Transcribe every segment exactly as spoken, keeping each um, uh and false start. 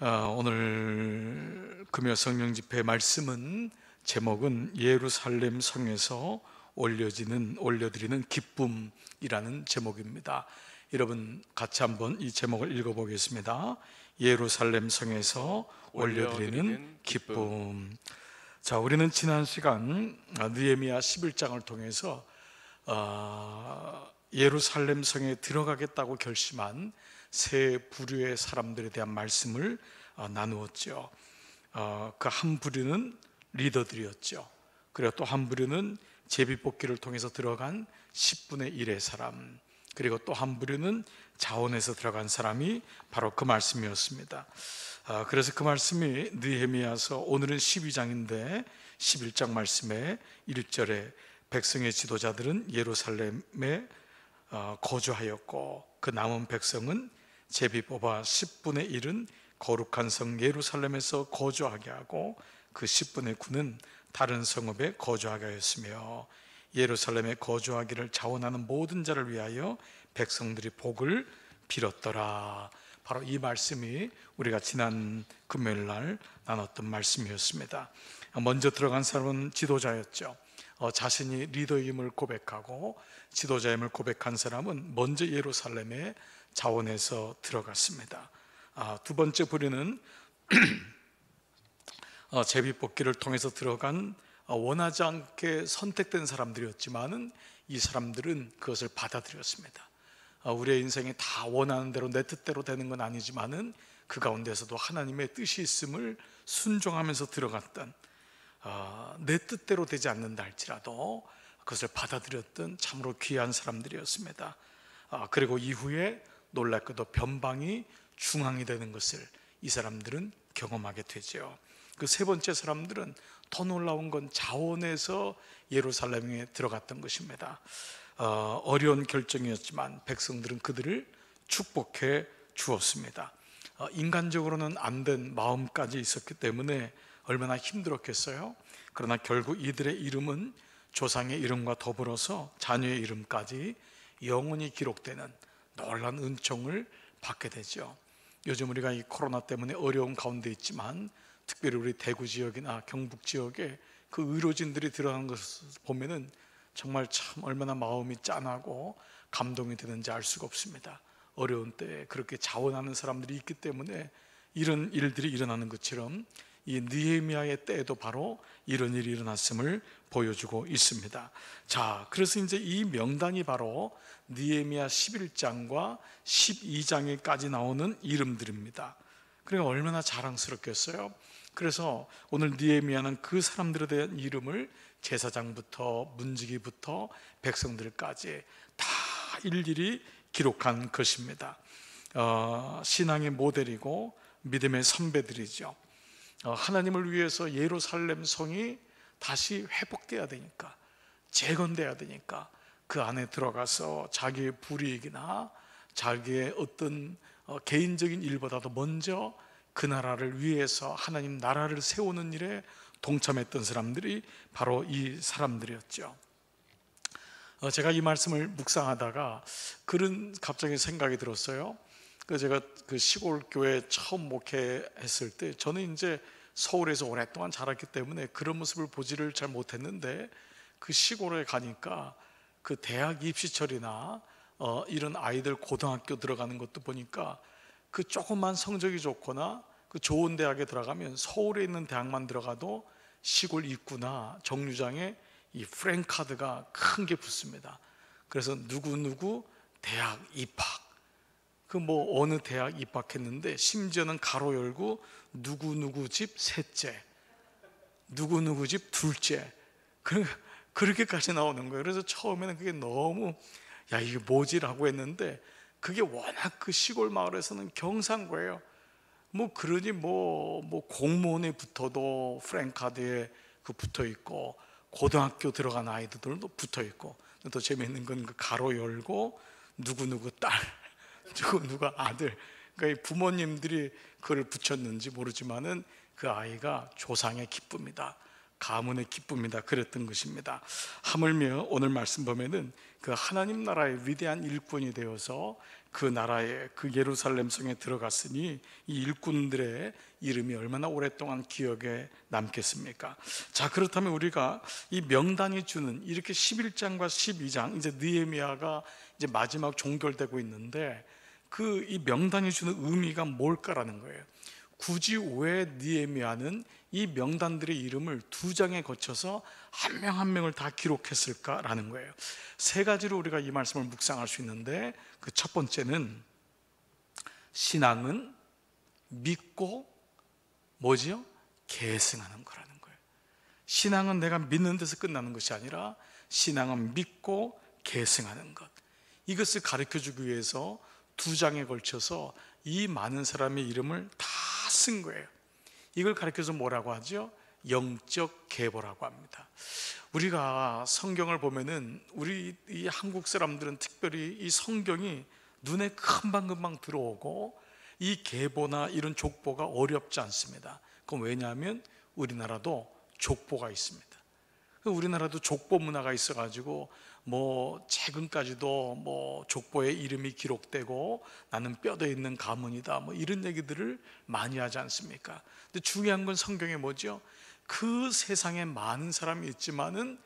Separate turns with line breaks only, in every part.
어, 오늘 금요 성령 집회 말씀은 제목은 예루살렘 성에서 올려지는 올려드리는 기쁨이라는 제목입니다. 여러분 같이 한번 이 제목을 읽어보겠습니다. 예루살렘 성에서 올려드리는 기쁨. 자, 우리는 지난 시간 느헤미야 십일 장을 통해서 어, 예루살렘 성에 들어가겠다고 결심한 세 부류의 사람들에 대한 말씀을 어, 나누었죠. 어, 그 한 부류는 리더들이었죠. 그리고 또 한 부류는 제비뽑기를 통해서 들어간 십분의 일의 사람, 그리고 또 한 부류는 자원에서 들어간 사람이 바로 그 말씀이었습니다. 어, 그래서 그 말씀이 느헤미야서, 오늘은 십이 장인데 십일 장 말씀에 일 절에 백성의 지도자들은 예루살렘에 어, 거주하였고 그 남은 백성은 제비 뽑아 십분의 일은 거룩한 성 예루살렘에서 거주하게 하고 그 십분의 구는 다른 성읍에 거주하게 하였으며 예루살렘에 거주하기를 자원하는 모든 자를 위하여 백성들이 복을 빌었더라. 바로 이 말씀이 우리가 지난 금요일 날 나눴던 말씀이었습니다. 먼저 들어간 사람은 지도자였죠. 어, 자신이 리더임을 고백하고 지도자임을 고백한 사람은 먼저 예루살렘에 자원해서 들어갔습니다. 아, 두 번째 부류는 어, 제비뽑기를 통해서 들어간 어, 원하지 않게 선택된 사람들이었지만은 이 사람들은 그것을 받아들였습니다. 어, 우리의 인생이 다 원하는 대로 내 뜻대로 되는 건 아니지만은 그 가운데서도 하나님의 뜻이 있음을 순종하면서 들어갔던, 어, 내 뜻대로 되지 않는다 할지라도 그것을 받아들였던 참으로 귀한 사람들이었습니다. 어, 그리고 이후에 놀랍게도 변방이 중앙이 되는 것을 이 사람들은 경험하게 되죠. 그 세 번째 사람들은 더 놀라운 건 자원에서 예루살렘에 들어갔던 것입니다. 어, 어려운 결정이었지만 백성들은 그들을 축복해 주었습니다. 어, 인간적으로는 안 된 마음까지 있었기 때문에 얼마나 힘들었겠어요. 그러나 결국 이들의 이름은 조상의 이름과 더불어서 자녀의 이름까지 영원히 기록되는 놀라운 은총을 받게 되죠. 요즘 우리가 이 코로나 때문에 어려운 가운데 있지만 특별히 우리 대구 지역이나 경북 지역에 그 의료진들이 들어간 것을 보면은 정말 참 얼마나 마음이 짠하고 감동이 되는지 알 수가 없습니다. 어려운 때에 그렇게 자원하는 사람들이 있기 때문에 이런 일들이 일어나는 것처럼 이 느헤미야의 때에도 바로 이런 일이 일어났음을 보여주고 있습니다. 자, 그래서 이제 이 명단이 바로 느헤미야 십일 장과 십이 장에까지 나오는 이름들입니다. 그러니까 얼마나 자랑스럽겠어요. 그래서 오늘 느헤미야는 그 사람들에 대한 이름을 제사장부터 문지기부터 백성들까지 다 일일이 기록한 것입니다. 어, 신앙의 모델이고 믿음의 선배들이죠. 어, 하나님을 위해서 예루살렘 성이 다시 회복돼야 되니까, 재건돼야 되니까 그 안에 들어가서 자기의 불이익이나 자기의 어떤 어, 개인적인 일보다도 먼저 그 나라를 위해서 하나님 나라를 세우는 일에 동참했던 사람들이 바로 이 사람들이었죠. 어, 제가 이 말씀을 묵상하다가 그런 갑자기 생각이 들었어요. 그 제가 그 시골 교회 처음 목회했을 때, 저는 이제 서울에서 오랫동안 자랐기 때문에 그런 모습을 보지를 잘 못했는데 그 시골에 가니까 그 대학 입시철이나 어, 이런 아이들 고등학교 들어가는 것도 보니까 그 조금만 성적이 좋거나 그 좋은 대학에 들어가면 서울에 있는 대학만 들어가도 시골 입구나 정류장에 이 프랭카드가 큰 게 붙습니다. 그래서 누구누구 대학 입학, 그 뭐 어느 대학 입학했는데 심지어는 가로 열고 누구누구 집 셋째, 누구누구 집 둘째, 그렇게까지 나오는 거예요. 그래서 처음에는 그게 너무 야 이게 뭐지라고 했는데 그게 워낙 그 시골 마을에서는 경상고예요. 뭐 그러니 뭐, 뭐 공무원에 붙어도 프랭카드에 그 붙어 있고 고등학교 들어간 아이들도 붙어 있고, 또 재미있는 건 그 가로 열고 누구누구 딸, 누구누구 아들. 그러니까 부모님들이 그걸 붙였는지 모르지만은 그 아이가 조상의 기쁨이다, 가문의 기쁨이다 그랬던 것입니다. 하물며 오늘 말씀 보면은 그 하나님 나라의 위대한 일꾼이 되어서 그 나라에 그 예루살렘 성에 들어갔으니 이 일꾼들의 이름이 얼마나 오랫동안 기억에 남겠습니까? 자, 그렇다면 우리가 이 명단이 주는 이렇게 십일 장과 십이 장, 이제 느헤미야가 이제 마지막 종결되고 있는데 그 이 명단이 주는 의미가 뭘까라는 거예요. 굳이 왜 느헤미야는 이 명단들의 이름을 두 장에 거쳐서 한 명 한 명을 다 기록했을까라는 거예요. 세 가지로 우리가 이 말씀을 묵상할 수 있는데 그 첫 번째는 신앙은 믿고 뭐지요? 계승하는 거라는 거예요. 신앙은 내가 믿는 데서 끝나는 것이 아니라 신앙은 믿고 계승하는 것, 이것을 가르쳐주기 위해서 두 장에 걸쳐서 이 많은 사람의 이름을 다 쓴 거예요. 이걸 가르쳐서 뭐라고 하죠? 영적 계보라고 합니다. 우리가 성경을 보면은 우리 이 한국 사람들은 특별히 이 성경이 눈에 금방금방 들어오고 이 계보나 이런 족보가 어렵지 않습니다. 그건 왜냐하면 우리나라도 족보가 있습니다. 우리나라도 족보 문화가 있어가지고 뭐 최근까지도 뭐 족보에 이름이 기록되고 나는 뼈대 있는 가문이다 뭐 이런 얘기들을 많이 하지 않습니까? 근데 중요한 건 성경에 뭐죠? 그 세상에 많은 사람이 있지만은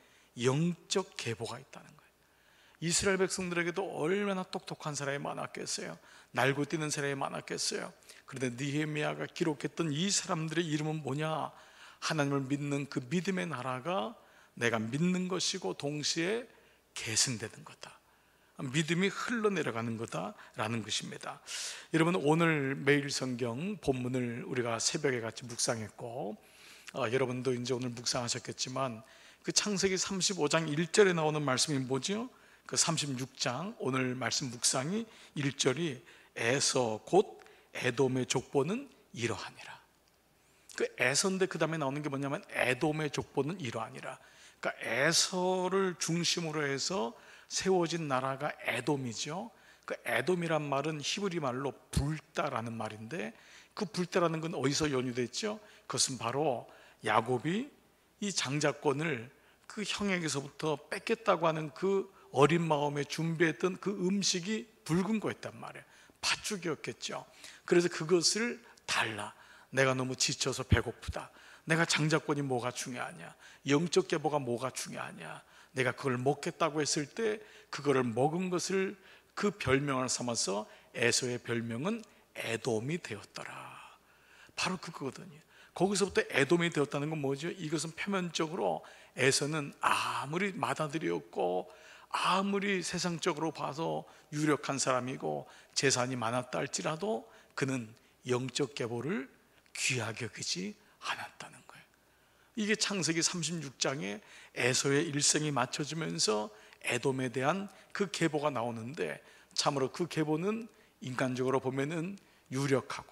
영적 계보가 있다는 거예요. 이스라엘 백성들에게도 얼마나 똑똑한 사람이 많았겠어요. 날고 뛰는 사람이 많았겠어요. 그런데 느헤미야가 기록했던 이 사람들의 이름은 뭐냐? 하나님을 믿는 그 믿음의 나라가 내가 믿는 것이고 동시에 계승되는 거다, 믿음이 흘러내려가는 거다라는 것입니다. 여러분, 오늘 매일 성경 본문을 우리가 새벽에 같이 묵상했고 어, 여러분도 이제 오늘 묵상하셨겠지만 그 창세기 삼십오 장 일 절에 나오는 말씀이 뭐죠? 그 삼십육 장 오늘 말씀 묵상이 일 절이 에서 곧 에돔의 족보는 이러하니라. 그 에서인데 그 다음에 나오는 게 뭐냐면 에돔의 족보는 이러하니라. 그러니까 에서를 중심으로 해서 세워진 나라가 에돔이죠. 그 에돔이란 말은 히브리 말로 불다라는 말인데 그 불다라는 건 어디서 연유됐죠? 그것은 바로 야곱이 이 장자권을 그 형에게서부터 뺏겠다고 하는 그 어린 마음에 준비했던 그 음식이 붉은 거였단 말이에요. 팥죽이었겠죠. 그래서 그것을 달라, 내가 너무 지쳐서 배고프다, 내가 장자권이 뭐가 중요하냐, 영적 계보가 뭐가 중요하냐, 내가 그걸 먹겠다고 했을 때 그거를 먹은 것을 그 별명을 삼아서 에서의 별명은 에돔이 되었더라. 바로 그거거든요. 거기서부터 에돔이 되었다는 건 뭐죠? 이것은 표면적으로 에서는 아무리 맏아들이었고 아무리 세상적으로 봐서 유력한 사람이고 재산이 많았다 할지라도 그는 영적 계보를 귀하게 여기지 않았다는 거예요. 이게 창세기 삼십육 장에 에서의 일생이 맞춰지면서 에돔에 대한 그 계보가 나오는데 참으로 그 계보는 인간적으로 보면은 유력하고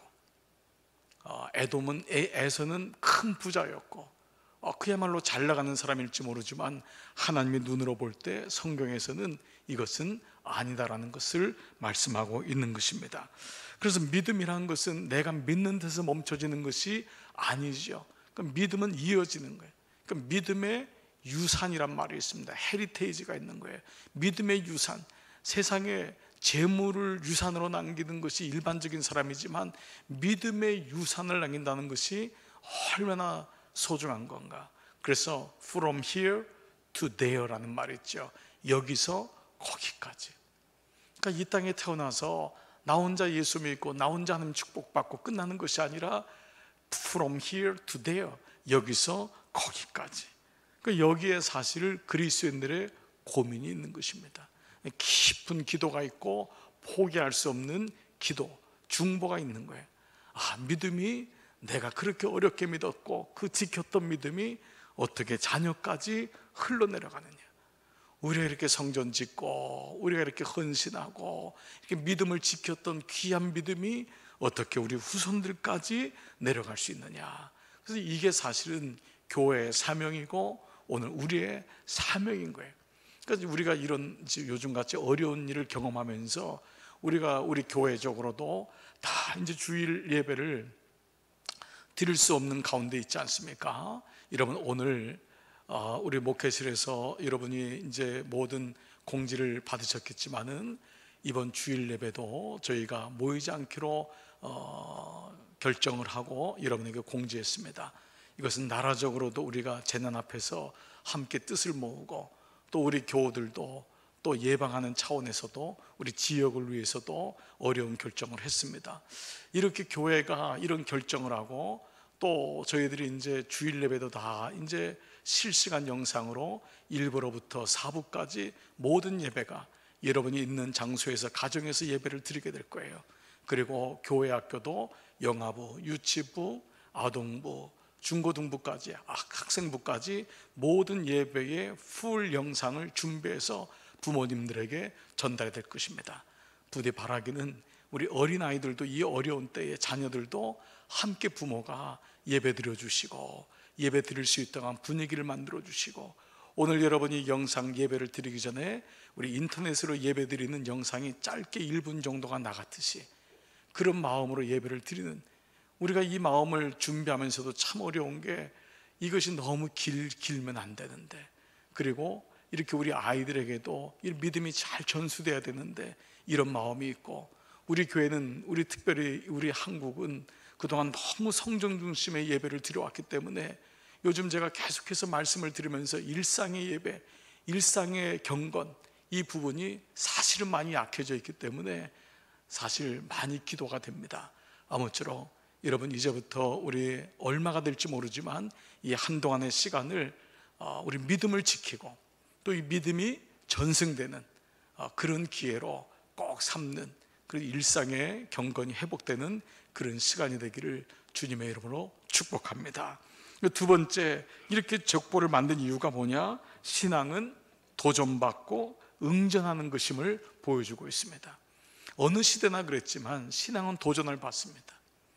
어, 에돔은 에서는 큰 부자였고 어, 그야말로 잘 나가는 사람일지 모르지만 하나님의 눈으로 볼 때 성경에서는 이것은 아니다라는 것을 말씀하고 있는 것입니다. 그래서 믿음이라는 것은 내가 믿는 데서 멈춰지는 것이 아니죠. 그러니까 믿음은 이어지는 거예요. 그러니까 믿음의 유산이란 말이 있습니다. 헤리테이지가 있는 거예요. 믿음의 유산, 세상에 재물을 유산으로 남기는 것이 일반적인 사람이지만 믿음의 유산을 남긴다는 것이 얼마나 소중한 건가. 그래서 from here to there라는 말이 있죠. 여기서 거기까지. 그러니까 이 땅에 태어나서 나 혼자 예수 믿고 나 혼자 하나님 축복받고 끝나는 것이 아니라 from here to there, 여기서 거기까지. 그러니까 여기에 사실 그리스도인들의 고민이 있는 것입니다. 깊은 기도가 있고 포기할 수 없는 기도, 중보가 있는 거예요. 아, 믿음이 내가 그렇게 어렵게 믿었고 그 지켰던 믿음이 어떻게 자녀까지 흘러내려가느냐. 우리가 이렇게 성전 짓고 우리가 이렇게 헌신하고 이렇게 믿음을 지켰던 귀한 믿음이 어떻게 우리 후손들까지 내려갈 수 있느냐. 그래서 이게 사실은 교회의 사명이고 오늘 우리의 사명인 거예요. 그러니까 우리가 이런 요즘같이 어려운 일을 경험하면서 우리가 우리 교회적으로도 다 이제 주일 예배를 드릴 수 없는 가운데 있지 않습니까? 여러분, 오늘 어, 우리 목회실에서 여러분이 이제 모든 공지를 받으셨겠지만은 이번 주일 예배도 저희가 모이지 않기로 어, 결정을 하고 여러분에게 공지했습니다. 이것은 나라적으로도 우리가 재난 앞에서 함께 뜻을 모으고, 또 우리 교우들도 또 예방하는 차원에서도 우리 지역을 위해서도 어려운 결정을 했습니다. 이렇게 교회가 이런 결정을 하고, 또 저희들이 이제 주일 예배도 다 이제 실시간 영상으로 일 부로부터 사 부까지 모든 예배가 여러분이 있는 장소에서, 가정에서 예배를 드리게 될 거예요. 그리고 교회 학교도 영아부, 유치부, 아동부, 중고등부까지, 학생부까지 모든 예배의 풀 영상을 준비해서 부모님들에게 전달이 될 것입니다. 부디 바라기는 우리 어린아이들도 이 어려운 때에 자녀들도 함께 부모가 예배 드려주시고, 예배 드릴 수 있도록 분위기를 만들어 주시고, 오늘 여러분이 영상 예배를 드리기 전에 우리 인터넷으로 예배 드리는 영상이 짧게 일 분 정도가 나갔듯이 그런 마음으로 예배를 드리는, 우리가 이 마음을 준비하면서도 참 어려운 게, 이것이 너무 길, 길면 안 되는데, 그리고 이렇게 우리 아이들에게도 이 믿음이 잘 전수돼야 되는데 이런 마음이 있고, 우리 교회는, 우리 특별히 우리 한국은 그동안 너무 성경 중심의 예배를 드려왔기 때문에 요즘 제가 계속해서 말씀을 드리면서 일상의 예배, 일상의 경건, 이 부분이 사실은 많이 약해져 있기 때문에 사실 많이 기도가 됩니다. 아무쪼록 여러분, 이제부터 우리 얼마가 될지 모르지만 이 한동안의 시간을 우리 믿음을 지키고, 또 이 믿음이 전승되는 그런 기회로 꼭 삼는, 그 일상의 경건이 회복되는 그런 시간이 되기를 주님의 이름으로 축복합니다. 두 번째, 이렇게 족보를 만든 이유가 뭐냐? 신앙은 도전받고 응전하는 것임을 보여주고 있습니다. 어느 시대나 그랬지만 신앙은 도전을 받습니다.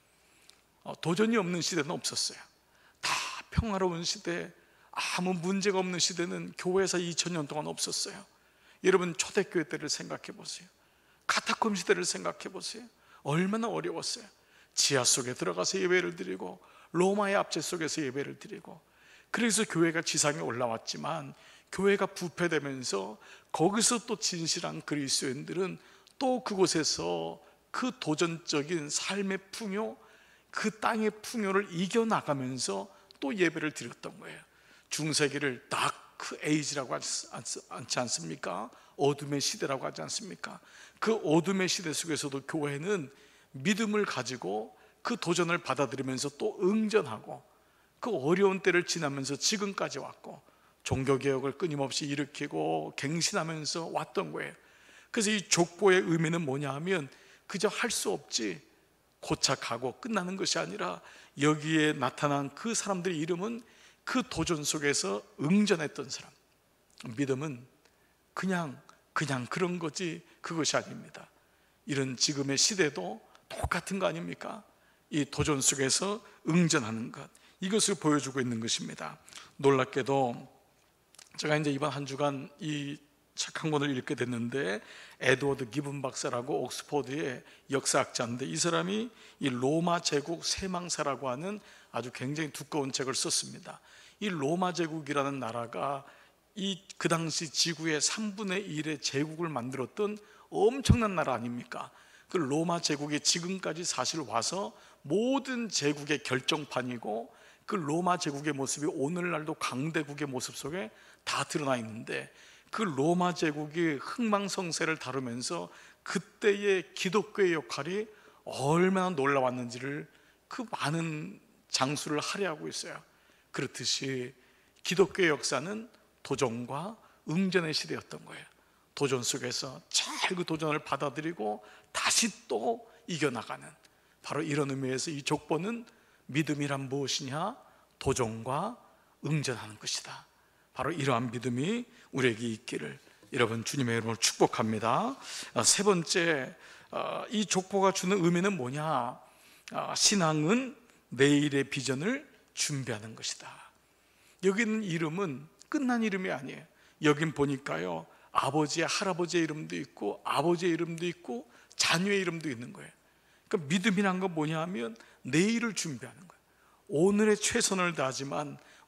도전이 없는 시대는 없었어요. 다 평화로운 시대, 아무 문제가 없는 시대는 교회에서 이천 년 동안 없었어요. 여러분, 초대교회 때를 생각해 보세요. 카타콤 시대를 생각해 보세요. 얼마나 어려웠어요. 지하 속에 들어가서 예배를 드리고, 로마의 압제 속에서 예배를 드리고, 그래서 교회가 지상에 올라왔지만 교회가 부패되면서 거기서 또 진실한 그리스도인들은 또 그곳에서 그 도전적인 삶의 풍요, 그 땅의 풍요를 이겨나가면서 또 예배를 드렸던 거예요. 중세기를 다크 에이지라고 하지 않습니까? 어둠의 시대라고 하지 않습니까? 그 어둠의 시대 속에서도 교회는 믿음을 가지고 그 도전을 받아들이면서 또 응전하고, 그 어려운 때를 지나면서 지금까지 왔고, 종교개혁을 끊임없이 일으키고 갱신하면서 왔던 거예요. 그래서 이 족보의 의미는 뭐냐 하면, 그저 할 수 없지 고착하고 끝나는 것이 아니라, 여기에 나타난 그 사람들의 이름은 그 도전 속에서 응전했던 사람. 믿음은 그냥 그냥 그런 거지 그것이 아닙니다. 이런 지금의 시대도 똑같은 거 아닙니까? 이 도전 속에서 응전하는 것, 이것을 보여주고 있는 것입니다. 놀랍게도 제가 이제 이번 한 주간 이 책 한 권을 읽게 됐는데, 에드워드 기븐 박사라고 옥스퍼드의 역사학자인데, 이 사람이 이 로마 제국 세망사라고 하는 아주 굉장히 두꺼운 책을 썼습니다. 이 로마 제국이라는 나라가 이 그 당시 지구의 삼분의 일의 제국을 만들었던 엄청난 나라 아닙니까? 그 로마 제국이 지금까지 사실 와서 모든 제국의 결정판이고, 그 로마 제국의 모습이 오늘날도 강대국의 모습 속에 다 드러나 있는데, 그 로마 제국이 흥망성쇠를 다루면서 그때의 기독교의 역할이 얼마나 놀라웠는지를 그 많은 장수를 할애하고 있어요. 그렇듯이 기독교의 역사는 도전과 응전의 시대였던 거예요. 도전 속에서 잘 그 도전을 받아들이고 다시 또 이겨나가는, 바로 이런 의미에서 이 족보는 믿음이란 무엇이냐? 도전과 응전하는 것이다. 바로 이러한 믿음이 우리에게 있기를 여러분 주님의 이름으로 축복합니다. 세 번째, 이 족보가 주는 의미는 뭐냐? 신앙은 내일의 비전을 준비하는 것이다. 여기 있는 이름은 끝난 이름이 아니에요. 여긴 보니까요, 아버지의 할아버지의 이름도 있고, 아버지의 이름도 있고, 자녀의 이름도 있는 거예요. 그러니까 믿음이란 건 뭐냐 하면 내일을 준비하는 거예요. 오늘의 최선을 다하지만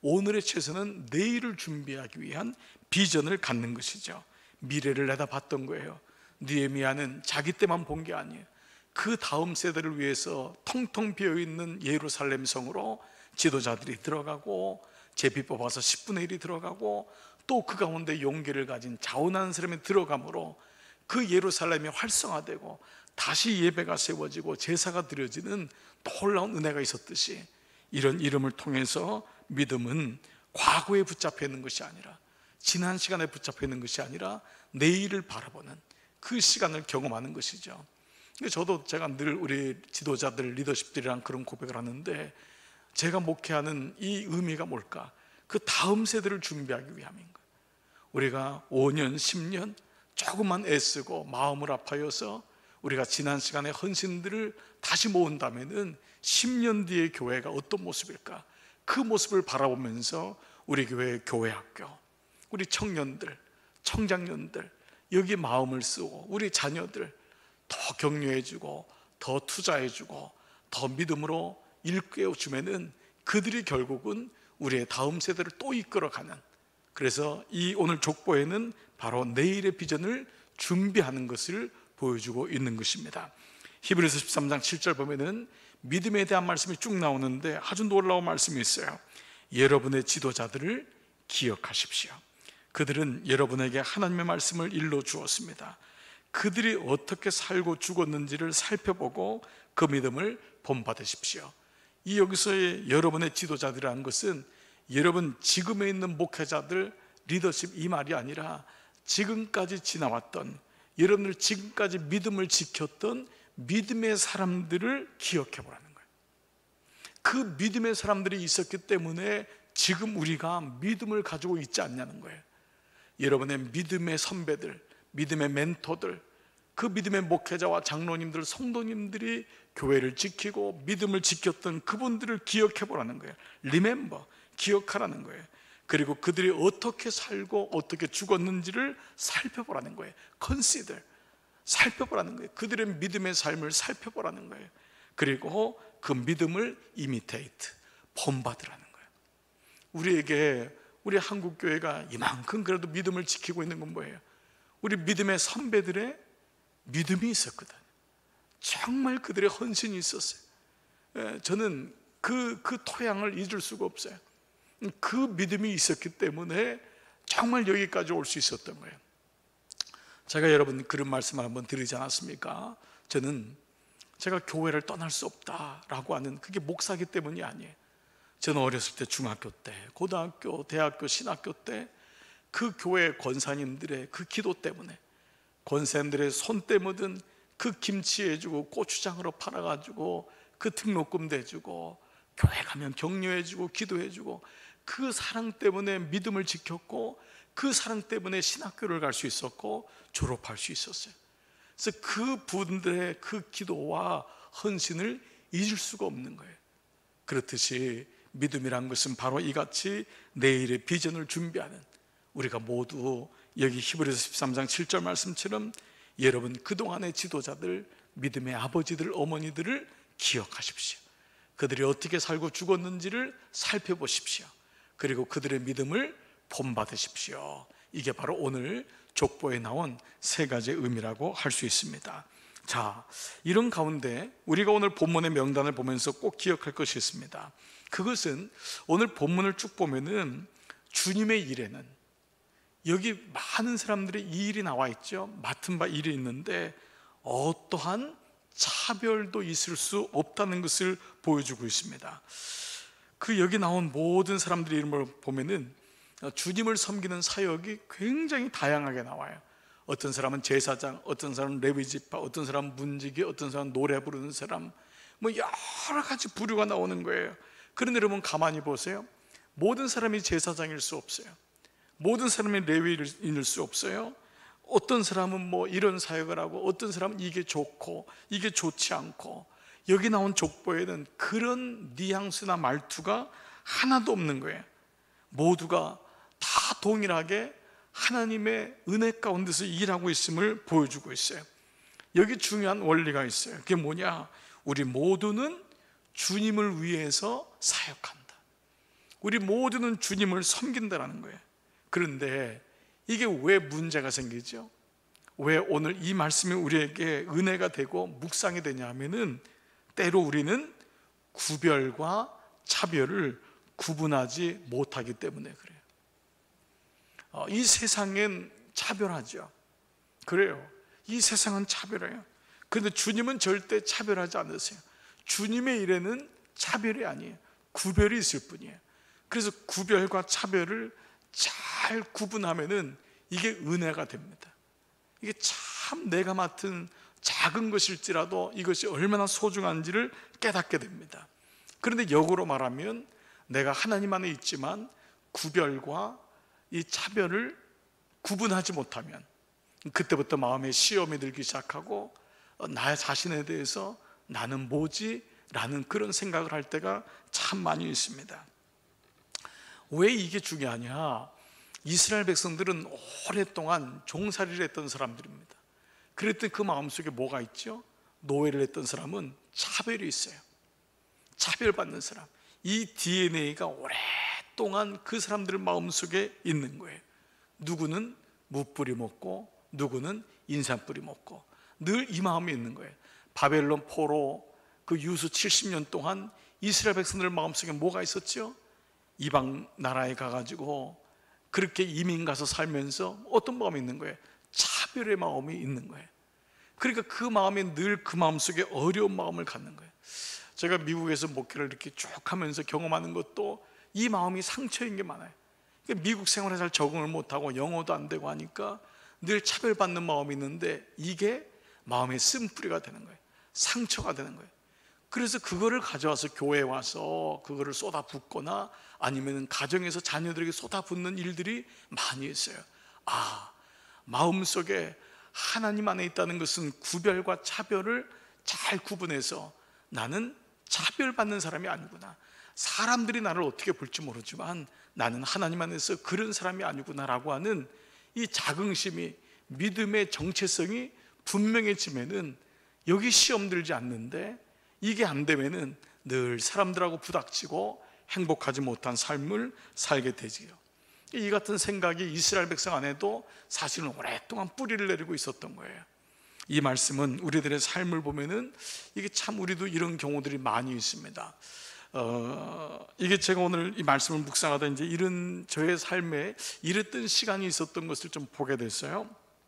오늘의 최선은 내일을 준비하기 위한 비전을 갖는 것이죠. 미래를 내다봤던 거예요. 느헤미야는 자기 때만 본 게 아니에요. 그 다음 세대를 위해서 텅텅 비어있는 예루살렘 성으로 지도자들이 들어가고 제비 뽑아서 십분의 일이 들어가고 또 그 가운데 용기를 가진 자원하는 사람이 들어가므로 그 예루살렘이 활성화되고 다시 예배가 세워지고 제사가 드려지는 놀라운 은혜가 있었듯이, 이런 이름을 통해서 믿음은 과거에 붙잡혀 있는 것이 아니라, 지난 시간에 붙잡혀 있는 것이 아니라 내일을 바라보는 그 시간을 경험하는 것이죠. 저도 제가 늘 우리 지도자들, 리더십들이랑 그런 고백을 하는데, 제가 목회하는 이 의미가 뭘까? 그 다음 세대를 준비하기 위함인 거예요. 우리가 오 년, 십 년 조금만 애쓰고 마음을 아파여서 우리가 지난 시간의 헌신들을 다시 모은다면은 십 년 뒤의 교회가 어떤 모습일까? 그 모습을 바라보면서 우리 교회의 교회학교, 우리 청년들, 청장년들 여기 마음을 쓰고 우리 자녀들 더 격려해주고 더 투자해주고 더 믿음으로 일깨워주면은 그들이 결국은 우리의 다음 세대를 또 이끌어가는, 그래서 이 오늘 족보에는 바로 내일의 비전을 준비하는 것을 보여주고 있는 것입니다. 히브리서 십삼 장 칠 절 보면은 믿음에 대한 말씀이 쭉 나오는데 아주 놀라운 말씀이 있어요. 여러분의 지도자들을 기억하십시오. 그들은 여러분에게 하나님의 말씀을 일러 주었습니다. 그들이 어떻게 살고 죽었는지를 살펴보고 그 믿음을 본받으십시오. 이 여기서의 여러분의 지도자들이라는 것은 여러분 지금에 있는 목회자들, 리더십 이 말이 아니라 지금까지 지나왔던, 여러분들 지금까지 믿음을 지켰던 믿음의 사람들을 기억해 보라는 거예요. 그 믿음의 사람들이 있었기 때문에 지금 우리가 믿음을 가지고 있지 않냐는 거예요. 여러분의 믿음의 선배들, 믿음의 멘토들, 그 믿음의 목회자와 장로님들, 성도님들이 교회를 지키고 믿음을 지켰던 그분들을 기억해 보라는 거예요. Remember, 기억하라는 거예요. 그리고 그들이 어떻게 살고 어떻게 죽었는지를 살펴보라는 거예요. Consider, 살펴보라는 거예요. 그들의 믿음의 삶을 살펴보라는 거예요. 그리고 그 믿음을 imitate, 본받으라는 거예요. 우리에게, 우리 한국교회가 이만큼 그래도 믿음을 지키고 있는 건 뭐예요? 우리 믿음의 선배들의 믿음이 있었거든요. 정말 그들의 헌신이 있었어요. 저는 그, 그 토양을 잊을 수가 없어요. 그 믿음이 있었기 때문에 정말 여기까지 올 수 있었던 거예요. 제가 여러분 그런 말씀을 한번 드리지 않았습니까? 저는 제가 교회를 떠날 수 없다라고 하는, 그게 목사기 때문이 아니에요. 저는 어렸을 때 중학교 때, 고등학교, 대학교, 신학교 때 그 교회 권사님들의 그 기도 때문에, 권사님들의 손 때묻은 그 김치 해주고 고추장으로 팔아가지고 그 등록금 대주고 교회 가면 격려해주고 기도해주고, 그 사랑 때문에 믿음을 지켰고 그 사랑 때문에 신학교를 갈 수 있었고 졸업할 수 있었어요. 그래서 그 분들의 그 기도와 헌신을 잊을 수가 없는 거예요. 그렇듯이 믿음이란 것은 바로 이같이 내일의 비전을 준비하는, 우리가 모두 여기 히브리서 십삼 장 칠 절 말씀처럼 여러분 그동안의 지도자들, 믿음의 아버지들, 어머니들을 기억하십시오. 그들이 어떻게 살고 죽었는지를 살펴보십시오. 그리고 그들의 믿음을 본받으십시오. 이게 바로 오늘 족보에 나온 세 가지의 의미라고 할 수 있습니다. 자, 이런 가운데 우리가 오늘 본문의 명단을 보면서 꼭 기억할 것이 있습니다. 그것은 오늘 본문을 쭉 보면은 주님의 일에는, 여기 많은 사람들의 이 일이 나와 있죠. 맡은 바 일이 있는데 어떠한 차별도 있을 수 없다는 것을 보여주고 있습니다. 그 여기 나온 모든 사람들의 이름을 보면은 주님을 섬기는 사역이 굉장히 다양하게 나와요. 어떤 사람은 제사장, 어떤 사람은 레위지파, 어떤 사람은 문지기, 어떤 사람은 노래 부르는 사람, 뭐 여러 가지 부류가 나오는 거예요. 그런데 여러분 가만히 보세요. 모든 사람이 제사장일 수 없어요. 모든 사람이 레위인일 수 없어요. 어떤 사람은 뭐 이런 사역을 하고 어떤 사람은 이게 좋고 이게 좋지 않고, 여기 나온 족보에는 그런 뉘앙스나 말투가 하나도 없는 거예요. 모두가 다 동일하게 하나님의 은혜 가운데서 일하고 있음을 보여주고 있어요. 여기 중요한 원리가 있어요. 그게 뭐냐? 우리 모두는 주님을 위해서 사역한다. 우리 모두는 주님을 섬긴다라는 거예요. 그런데 이게 왜 문제가 생기죠? 왜 오늘 이 말씀이 우리에게 은혜가 되고 묵상이 되냐 하면은, 때로 우리는 구별과 차별을 구분하지 못하기 때문에 그래요. 어, 이 세상엔 차별하죠. 그래요. 이 세상은 차별해요. 그런데 주님은 절대 차별하지 않으세요. 주님의 일에는 차별이 아니에요. 구별이 있을 뿐이에요. 그래서 구별과 차별을 잘 구분하면은 이게 은혜가 됩니다. 이게 참 내가 맡은 작은 것일지라도 이것이 얼마나 소중한지를 깨닫게 됩니다. 그런데 역으로 말하면, 내가 하나님 안에 있지만 구별과 이 차별을 구분하지 못하면 그때부터 마음에 시험이 들기 시작하고, 나 자신에 대해서 나는 뭐지? 라는 그런 생각을 할 때가 참 많이 있습니다. 왜 이게 중요하냐? 이스라엘 백성들은 오랫동안 종살이를 했던 사람들입니다. 그랬더니 그 마음속에 뭐가 있죠? 노예를 했던 사람은 차별이 있어요. 차별받는 사람, 이 디엔에이가 오랫동안 그 사람들 마음속에 있는 거예요. 누구는 무뿌리 먹고 누구는 인삼뿌리 먹고, 늘 이 마음이 있는 거예요. 바벨론 포로 그 유수 칠십 년 동안 이스라엘 백성들 마음속에 뭐가 있었죠? 이방 나라에 가가지고 그렇게 이민 가서 살면서 어떤 마음이 있는 거예요? 차별의 마음이 있는 거예요. 그러니까 그 마음이 늘 그 마음속에 어려운 마음을 갖는 거예요. 제가 미국에서 목회를 이렇게 쭉 하면서 경험하는 것도 이 마음이 상처인 게 많아요. 그러니까 미국 생활에 잘 적응을 못하고 영어도 안 되고 하니까 늘 차별받는 마음이 있는데, 이게 마음의 쓴뿌리가 되는 거예요. 상처가 되는 거예요. 그래서 그거를 가져와서 교회에 와서 그거를 쏟아붓거나 아니면 가정에서 자녀들에게 쏟아붓는 일들이 많이 있어요. 아, 마음속에 하나님 안에 있다는 것은 구별과 차별을 잘 구분해서, 나는 차별받는 사람이 아니구나, 사람들이 나를 어떻게 볼지 모르지만 나는 하나님 안에서 그런 사람이 아니구나라고 하는 이 자긍심이, 믿음의 정체성이 분명해지면은 여기 시험 들지 않는데, 이게 안 되면은 늘 사람들하고 부닥치고 행복하지 못한 삶을 살게 되지요. 이 같은 생각이 이스라엘 백성 안에도 사실은 오랫동안 뿌리를 내리고 있었던 거예요. 이 말씀은 우리들의 삶을 보면은 이게 참 우리도 이런 경우들이 많이 있습니다. 어, 이게 제가 오늘 이 말씀을 묵상하다 이제 이런 저의 삶에 이랬던 시간이 있었던 것을 좀 보게 됐어요.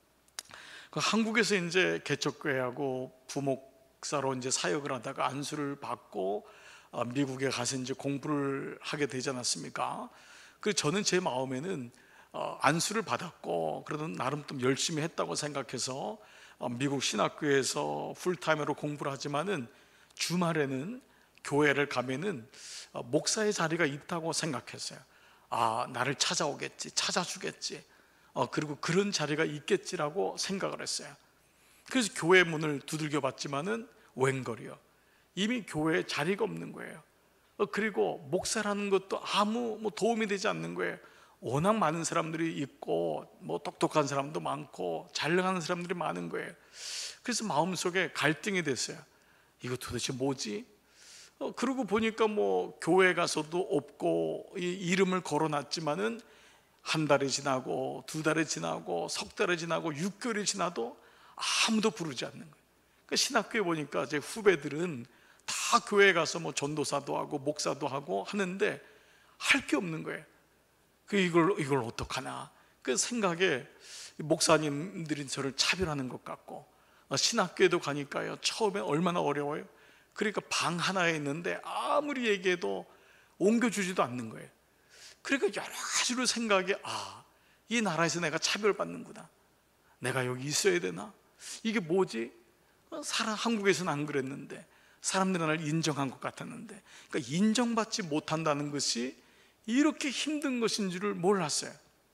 그 한국에서 이제 개척교회하고 부목사로 이제 사역을 하다가 안수를 받고 어, 미국에 가서 이제 공부를 하게 되지 않았습니까? 그 저는 제 마음에는 어, 안수를 받았고 그래도 나름 좀 열심히 했다고 생각해서 어, 미국 신학교에서 풀타임으로 공부를 하지만은 주말에는 교회를 가면은 어, 목사의 자리가 있다고 생각했어요. 아, 나를 찾아오겠지, 찾아주겠지, 어, 그리고 그런 자리가 있겠지라고 생각을 했어요. 그래서 교회 문을 두들겨 봤지만은 웬걸이요, 이미 교회에 자리가 없는 거예요. 어, 그리고 목사라는 것도 아무 뭐 도움이 되지 않는 거예요. 워낙 많은 사람들이 있고 뭐 똑똑한 사람도 많고 잘 나가는 사람들이 많은 거예요. 그래서 마음속에 갈등이 됐어요. 이거 도대체 뭐지? 어, 그러고 보니까 뭐 교회 가서도 없고 이 이름을 걸어놨지만은 한 달이 지나고 두 달이 지나고 석 달이 지나고 육 개월이 지나도 아무도 부르지 않는 거예요. 그러니까 신학교에 보니까 제 후배들은 다 교회에 가서 뭐 전도사도 하고 목사도 하고 하는데 할 게 없는 거예요. 그 이걸 이걸 어떡하나 그 생각에 목사님들이 저를 차별하는 것 같고, 신학교에도 가니까요 처음에 얼마나 어려워요. 그러니까 방 하나에 있는데 아무리 얘기해도 옮겨주지도 않는 거예요. 그러니까 여러 가지로 생각이, 아, 이 나라에서 내가 차별받는구나, 내가 여기 있어야 되나, 이게 뭐지? 사람, 한국에서는 안 그랬는데 사람들이 나를 인정한 것 같았는데, 그러니까 인정받지 못한다는 것이 이렇게 힘든 것인 줄을 몰랐어요.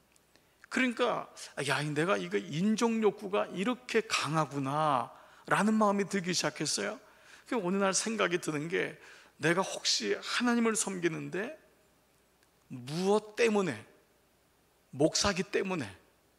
그러니까 야, 내가 이거 인정 욕구가 이렇게 강하구나 라는 마음이 들기 시작했어요. 어느 날 생각이 드는 게, 내가 혹시 하나님을 섬기는데 무엇 때문에, 목사기 때문에,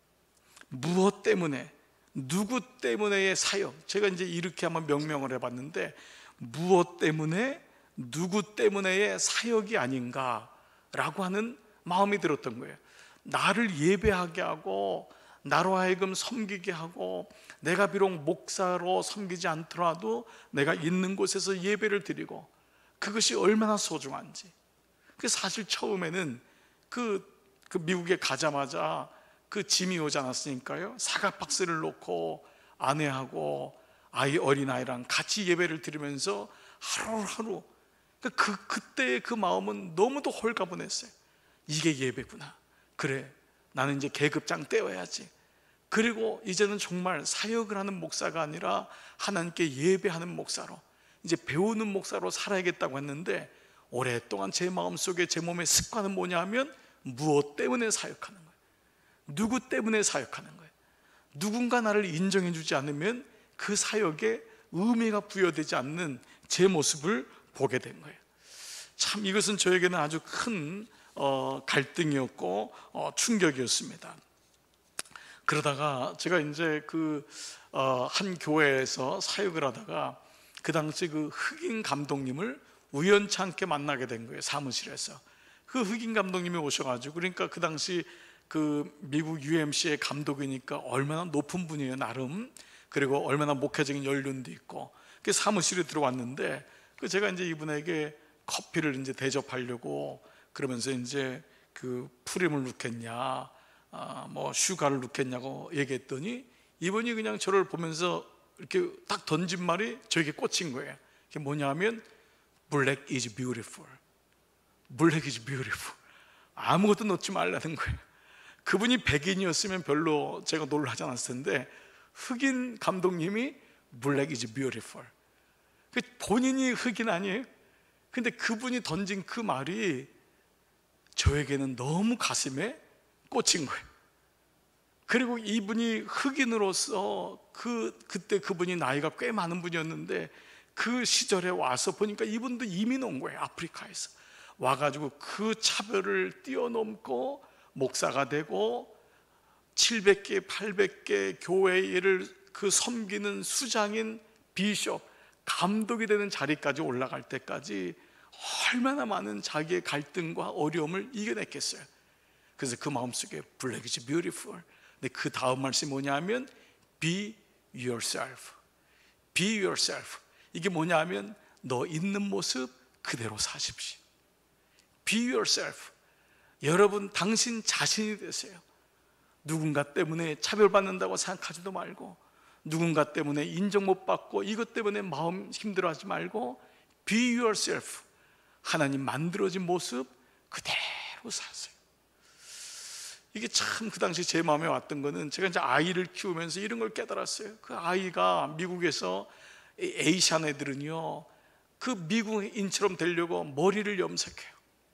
무엇 때문에, 누구 때문에의 사역, 제가 이제 이렇게 한번 명명을 해봤는데 무엇 때문에, 누구 때문에의 사역이 아닌가 라고 하는 마음이 들었던 거예요. 나를 예배하게 하고 나로 하여금 섬기게 하고, 내가 비록 목사로 섬기지 않더라도 내가 있는 곳에서 예배를 드리고, 그것이 얼마나 소중한지. 그 사실 처음에는 그, 그 미국에 가자마자 그 짐이 오지 않았으니까요, 사각 박스를 놓고 아내하고 아이 어린아이랑 같이 예배를 드리면서 하루하루, 그, 그때의 그 마음은 너무도 홀가분했어요. 이게 예배구나. 그래, 나는 이제 계급장 떼어야지. 그리고 이제는 정말 사역을 하는 목사가 아니라 하나님께 예배하는 목사로, 이제 배우는 목사로 살아야겠다고 했는데, 오랫동안 제 마음속에 제 몸의 습관은 뭐냐 하면, 무엇 때문에 사역하는 거예요. 누구 때문에 사역하는 거예요. 누군가 나를 인정해 주지 않으면 그 사역에 의미가 부여되지 않는 제 모습을 보게 된 거예요. 참 이것은 저에게는 아주 큰 어, 갈등이었고 어, 충격이었습니다. 그러다가 제가 이제 그 어, 한 교회에서 사역을 하다가 그 당시 그 흑인 감독님을 우연찮게 만나게 된 거예요. 사무실에서. 그 흑인 감독님이 오셔가지고, 그러니까 그 당시 그 미국 유엠씨의 감독이니까 얼마나 높은 분이에요, 나름. 그리고 얼마나 목회적인 연륜도 있고. 그 사무실에 들어왔는데, 그 제가 이제 이분에게 커피를 이제 대접하려고 그러면서 이제 그 프림을 넣겠냐, 아, 뭐 슈가를 넣겠냐고 얘기했더니, 이분이 그냥 저를 보면서 이렇게 딱 던진 말이 저에게 꽂힌 거예요. 그게 뭐냐 하면, Black is beautiful. Black is beautiful. 아무것도 넣지 말라는 거예요. 그분이 백인이었으면 별로 제가 놀라지 않았을 텐데, 흑인 감독님이 Black is beautiful. 본인이 흑인 아니에요? 근데 그분이 던진 그 말이 저에게는 너무 가슴에 꽂힌 거예요. 그리고 이분이 흑인으로서 그, 그때 그분이 나이가 꽤 많은 분이었는데, 그 시절에 와서 보니까 이분도 이민 온 거예요. 아프리카에서 와가지고 그 차별을 뛰어넘고 목사가 되고 칠백 개, 팔백 개 교회를 그 섬기는 수장인 비숍, 감독이 되는 자리까지 올라갈 때까지 얼마나 많은 자기의 갈등과 어려움을 이겨냈겠어요. 그래서 그 마음속에 Black is beautiful. 근데 그 다음 말씀이 뭐냐 하면 Be yourself. Be yourself. 이게 뭐냐 하면 너 있는 모습 그대로 사십시오. Be yourself. 여러분 당신 자신이 되세요. 누군가 때문에 차별받는다고 생각하지도 말고, 누군가 때문에 인정 못 받고 이것 때문에 마음 힘들어하지 말고 Be yourself. 하나님 만들어진 모습 그대로 사세요. 이게 참 그 당시 제 마음에 왔던 거는, 제가 이제 아이를 키우면서 이런 걸 깨달았어요. 그 아이가 미국에서 에이시안 애들은요, 그 미국인처럼 되려고 머리를 염색해요.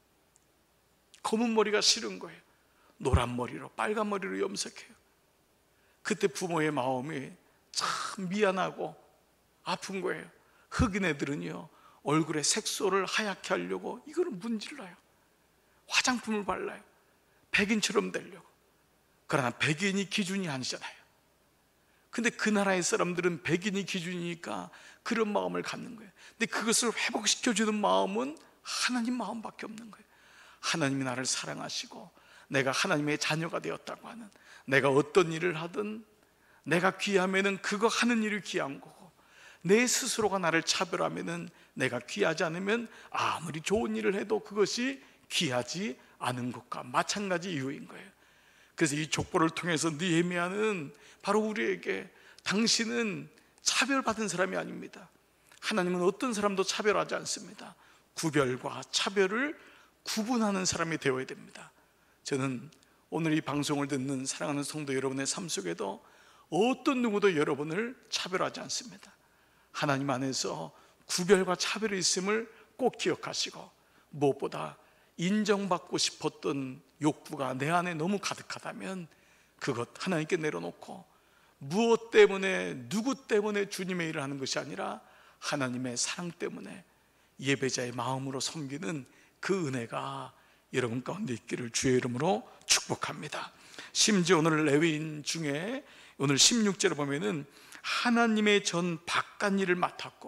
검은 머리가 싫은 거예요. 노란 머리로, 빨간 머리로 염색해요. 그때 부모의 마음이 참 미안하고 아픈 거예요. 흑인 애들은요, 얼굴에 색소를 하얗게 하려고 이거를 문질러요. 화장품을 발라요. 백인처럼 되려고. 그러나 백인이 기준이 아니잖아요. 근데 그 나라의 사람들은 백인이 기준이니까 그런 마음을 갖는 거예요. 근데 그것을 회복시켜주는 마음은 하나님 마음밖에 없는 거예요. 하나님이 나를 사랑하시고 내가 하나님의 자녀가 되었다고 하는, 내가 어떤 일을 하든 내가 귀하면은 그거 하는 일이 귀한 거고, 내 스스로가 나를 차별하면은, 내가 귀하지 않으면 아무리 좋은 일을 해도 그것이 귀하지 않은 것과 마찬가지 이유인 거예요. 그래서 이 족보를 통해서 느헤미야는 바로 우리에게, 당신은 차별받은 사람이 아닙니다. 하나님은 어떤 사람도 차별하지 않습니다. 구별과 차별을 구분하는 사람이 되어야 됩니다. 저는 오늘 이 방송을 듣는 사랑하는 성도 여러분의 삶 속에도 어떤 누구도 여러분을 차별하지 않습니다. 하나님 안에서 구별과 차별이 있음을 꼭 기억하시고, 무엇보다 인정받고 싶었던 욕구가 내 안에 너무 가득하다면 그것 하나님께 내려놓고, 무엇 때문에, 누구 때문에 주님의 일을 하는 것이 아니라 하나님의 사랑 때문에 예배자의 마음으로 섬기는 그 은혜가 여러분 가운데 있기를 주의 이름으로 축복합니다. 심지어 오늘 레위인 중에 오늘 십육 절에 보면은 하나님의 전 바깥일을 맡았고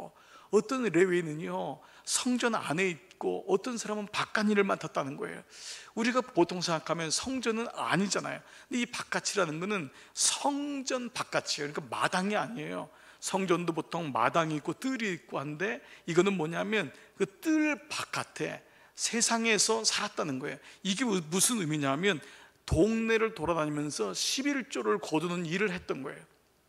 어떤 레위인은요 성전 안에 있고 어떤 사람은 바깥 일을 맡았다는 거예요. 우리가 보통 생각하면 성전은 아니잖아요. 근데 이 바깥이라는 거는 성전 바깥이에요. 그러니까 마당이 아니에요. 성전도 보통 마당이 있고 뜰이 있고 한데, 이거는 뭐냐면 그 뜰 바깥에 세상에서 살았다는 거예요. 이게 무슨 의미냐면 동네를 돌아다니면서 십일조를 거두는 일을 했던 거예요.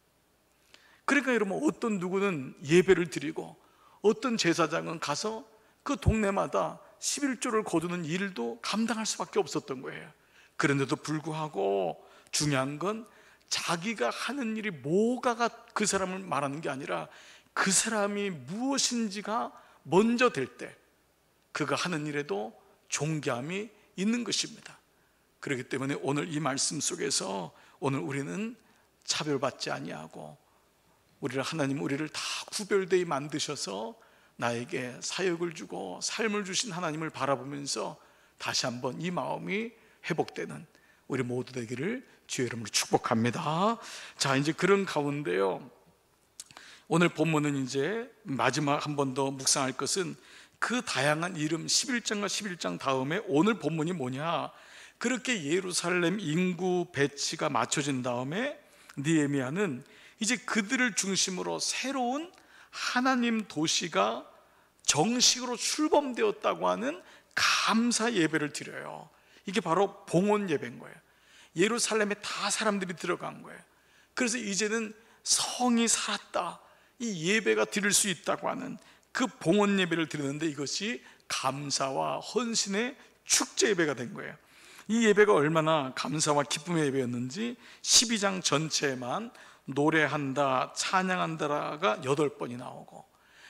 그러니까 여러분, 어떤 누구는 예배를 드리고 어떤 제사장은 가서 그 동네마다 십일조를 거두는 일도 감당할 수밖에 없었던 거예요. 그런데도 불구하고 중요한 건 자기가 하는 일이 뭐가가 그 사람을 말하는 게 아니라 그 사람이 무엇인지가 먼저 될 때 그가 하는 일에도 존귀함이 있는 것입니다. 그렇기 때문에 오늘 이 말씀 속에서 오늘 우리는 차별받지 아니하고, 우리를 하나님 우리를 다 구별되게 만드셔서 나에게 사역을 주고 삶을 주신 하나님을 바라보면서 다시 한번 이 마음이 회복되는 우리 모두 되기를 주의 이름으로 축복합니다. 자, 이제 그런 가운데요, 오늘 본문은 이제 마지막 한 번 더 묵상할 것은 그 다양한 이름 십일 장과 십일 장 다음에 오늘 본문이 뭐냐, 그렇게 예루살렘 인구 배치가 맞춰진 다음에 느헤미야는 이제 그들을 중심으로 새로운 하나님 도시가 정식으로 출범되었다고 하는 감사 예배를 드려요. 이게 바로 봉헌 예배인 거예요. 예루살렘에 다 사람들이 들어간 거예요. 그래서 이제는 성이 살았다, 이 예배가 드릴 수 있다고 하는 그 봉헌 예배를 드리는데, 이것이 감사와 헌신의 축제 예배가 된 거예요. 이 예배가 얼마나 감사와 기쁨의 예배였는지 십이 장 전체에만 노래한다, 찬양한다가 여덟 번이 나오고,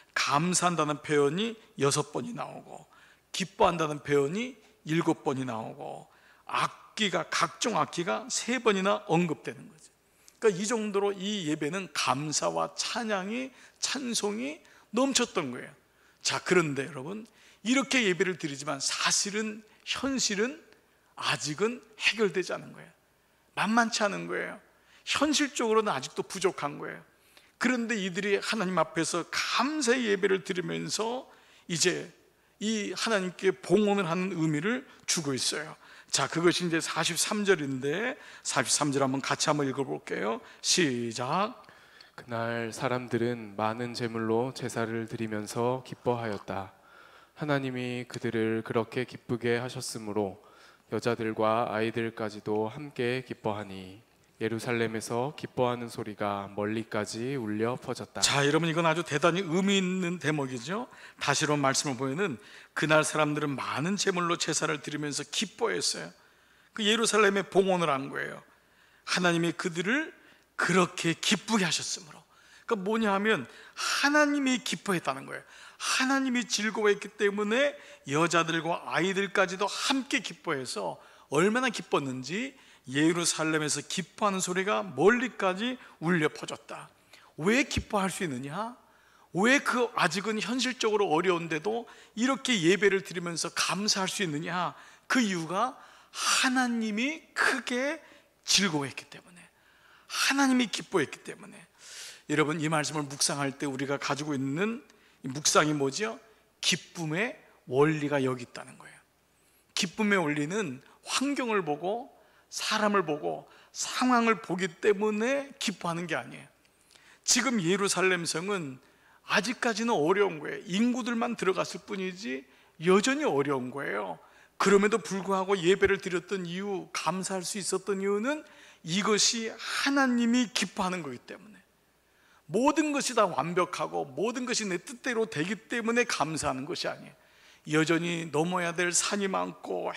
감사한다는 표현이 여섯 번이 나오고, 기뻐한다는 표현이 일곱 번이 나오고, 악기가, 각종 악기가 세 번이나 언급되는 거죠. 그러니까 이 정도로 이 예배는 감사와 찬양이, 찬송이 넘쳤던 거예요. 자, 그런데 여러분, 이렇게 예배를 드리지만 사실은 현실은 아직은 해결되지 않은 거예요. 만만치 않은 거예요. 현실적으로는 아직도 부족한 거예요. 그런데 이들이 하나님 앞에서 감사의 예배를 드리면서 이제 이 하나님께 봉헌을 하는 의미를 주고 있어요. 자, 그것이 이제 사십삼 절인데 사십삼 절 한번 같이 한번 읽어볼게요. 시작.
그날 사람들은 많은 제물로 제사를 드리면서 기뻐하였다. 하나님이 그들을 그렇게 기쁘게 하셨으므로 여자들과 아이들까지도 함께 기뻐하니 예루살렘에서 기뻐하는 소리가 멀리까지 울려 퍼졌다.
자, 여러분, 이건 아주 대단히 의미 있는 대목이죠. 다시로 말씀을 보면은 그날 사람들은 많은 제물로 제사를 드리면서 기뻐했어요. 그 예루살렘에 봉헌을 한 거예요. 하나님이 그들을 그렇게 기쁘게 하셨으므로. 그러니까 뭐냐 하면 하나님이 기뻐했다는 거예요. 하나님이 즐거워했기 때문에 여자들과 아이들까지도 함께 기뻐해서 얼마나 기뻤는지 예루살렘에서 기뻐하는 소리가 멀리까지 울려 퍼졌다. 왜 기뻐할 수 있느냐? 왜 그 아직은 현실적으로 어려운데도 이렇게 예배를 드리면서 감사할 수 있느냐? 그 이유가 하나님이 크게 즐거워했기 때문에, 하나님이 기뻐했기 때문에. 여러분, 이 말씀을 묵상할 때 우리가 가지고 있는 이 묵상이 뭐죠? 기쁨의 원리가 여기 있다는 거예요. 기쁨의 원리는 환경을 보고 사람을 보고 상황을 보기 때문에 기뻐하는 게 아니에요. 지금 예루살렘 성은 아직까지는 어려운 거예요. 인구들만 들어갔을 뿐이지 여전히 어려운 거예요. 그럼에도 불구하고 예배를 드렸던 이유, 감사할 수 있었던 이유는 이것이 하나님이 기뻐하는 거기 때문에, 모든 것이 다 완벽하고 모든 것이 내 뜻대로 되기 때문에 감사하는 것이 아니에요. 여전히 넘어야 될 산이 많고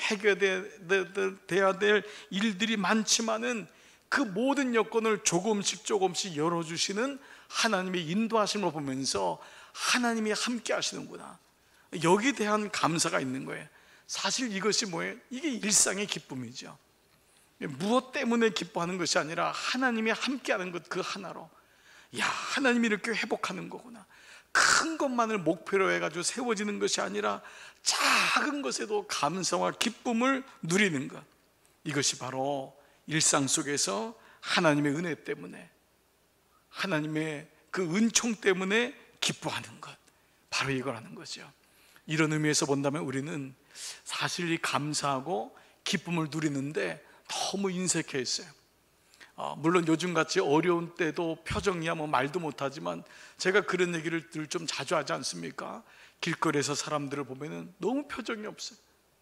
해결돼야 될 일들이 많지만은 그 모든 여건을 조금씩 조금씩 열어주시는 하나님의 인도하심을 보면서 하나님이 함께 하시는구나, 여기에 대한 감사가 있는 거예요. 사실 이것이 뭐예요? 이게 일상의 기쁨이죠. 무엇 때문에 기뻐하는 것이 아니라 하나님이 함께하는 것 그 하나로, 야, 하나님이 이렇게 회복하는 거구나, 큰 것만을 목표로 해가지고 세워지는 것이 아니라 작은 것에도 감사와 기쁨을 누리는 것, 이것이 바로 일상 속에서 하나님의 은혜 때문에, 하나님의 그 은총 때문에 기뻐하는 것, 바로 이거라는 거죠. 이런 의미에서 본다면 우리는 사실 이 감사하고 기쁨을 누리는데 너무 인색해 있어요. 어, 물론 요즘같이 어려운 때도 표정이야 뭐 말도 못하지만 제가 그런 얘기를 늘 좀 자주 하지 않습니까? 길거리에서 사람들을 보면은 너무 표정이 없어요.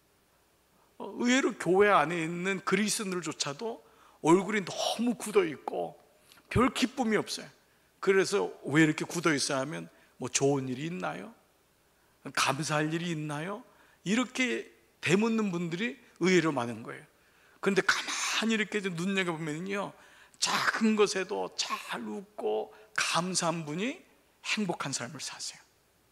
어, 의외로 교회 안에 있는 그리스도인들조차도 얼굴이 너무 굳어 있고 별 기쁨이 없어요. 그래서 왜 이렇게 굳어 있어야 하면 뭐 좋은 일이 있나요? 감사할 일이 있나요? 이렇게 되묻는 분들이 의외로 많은 거예요. 그런데 가만히 이렇게 눈여겨보면요, 작은 것에도 잘 웃고 감사한 분이 행복한 삶을 사세요.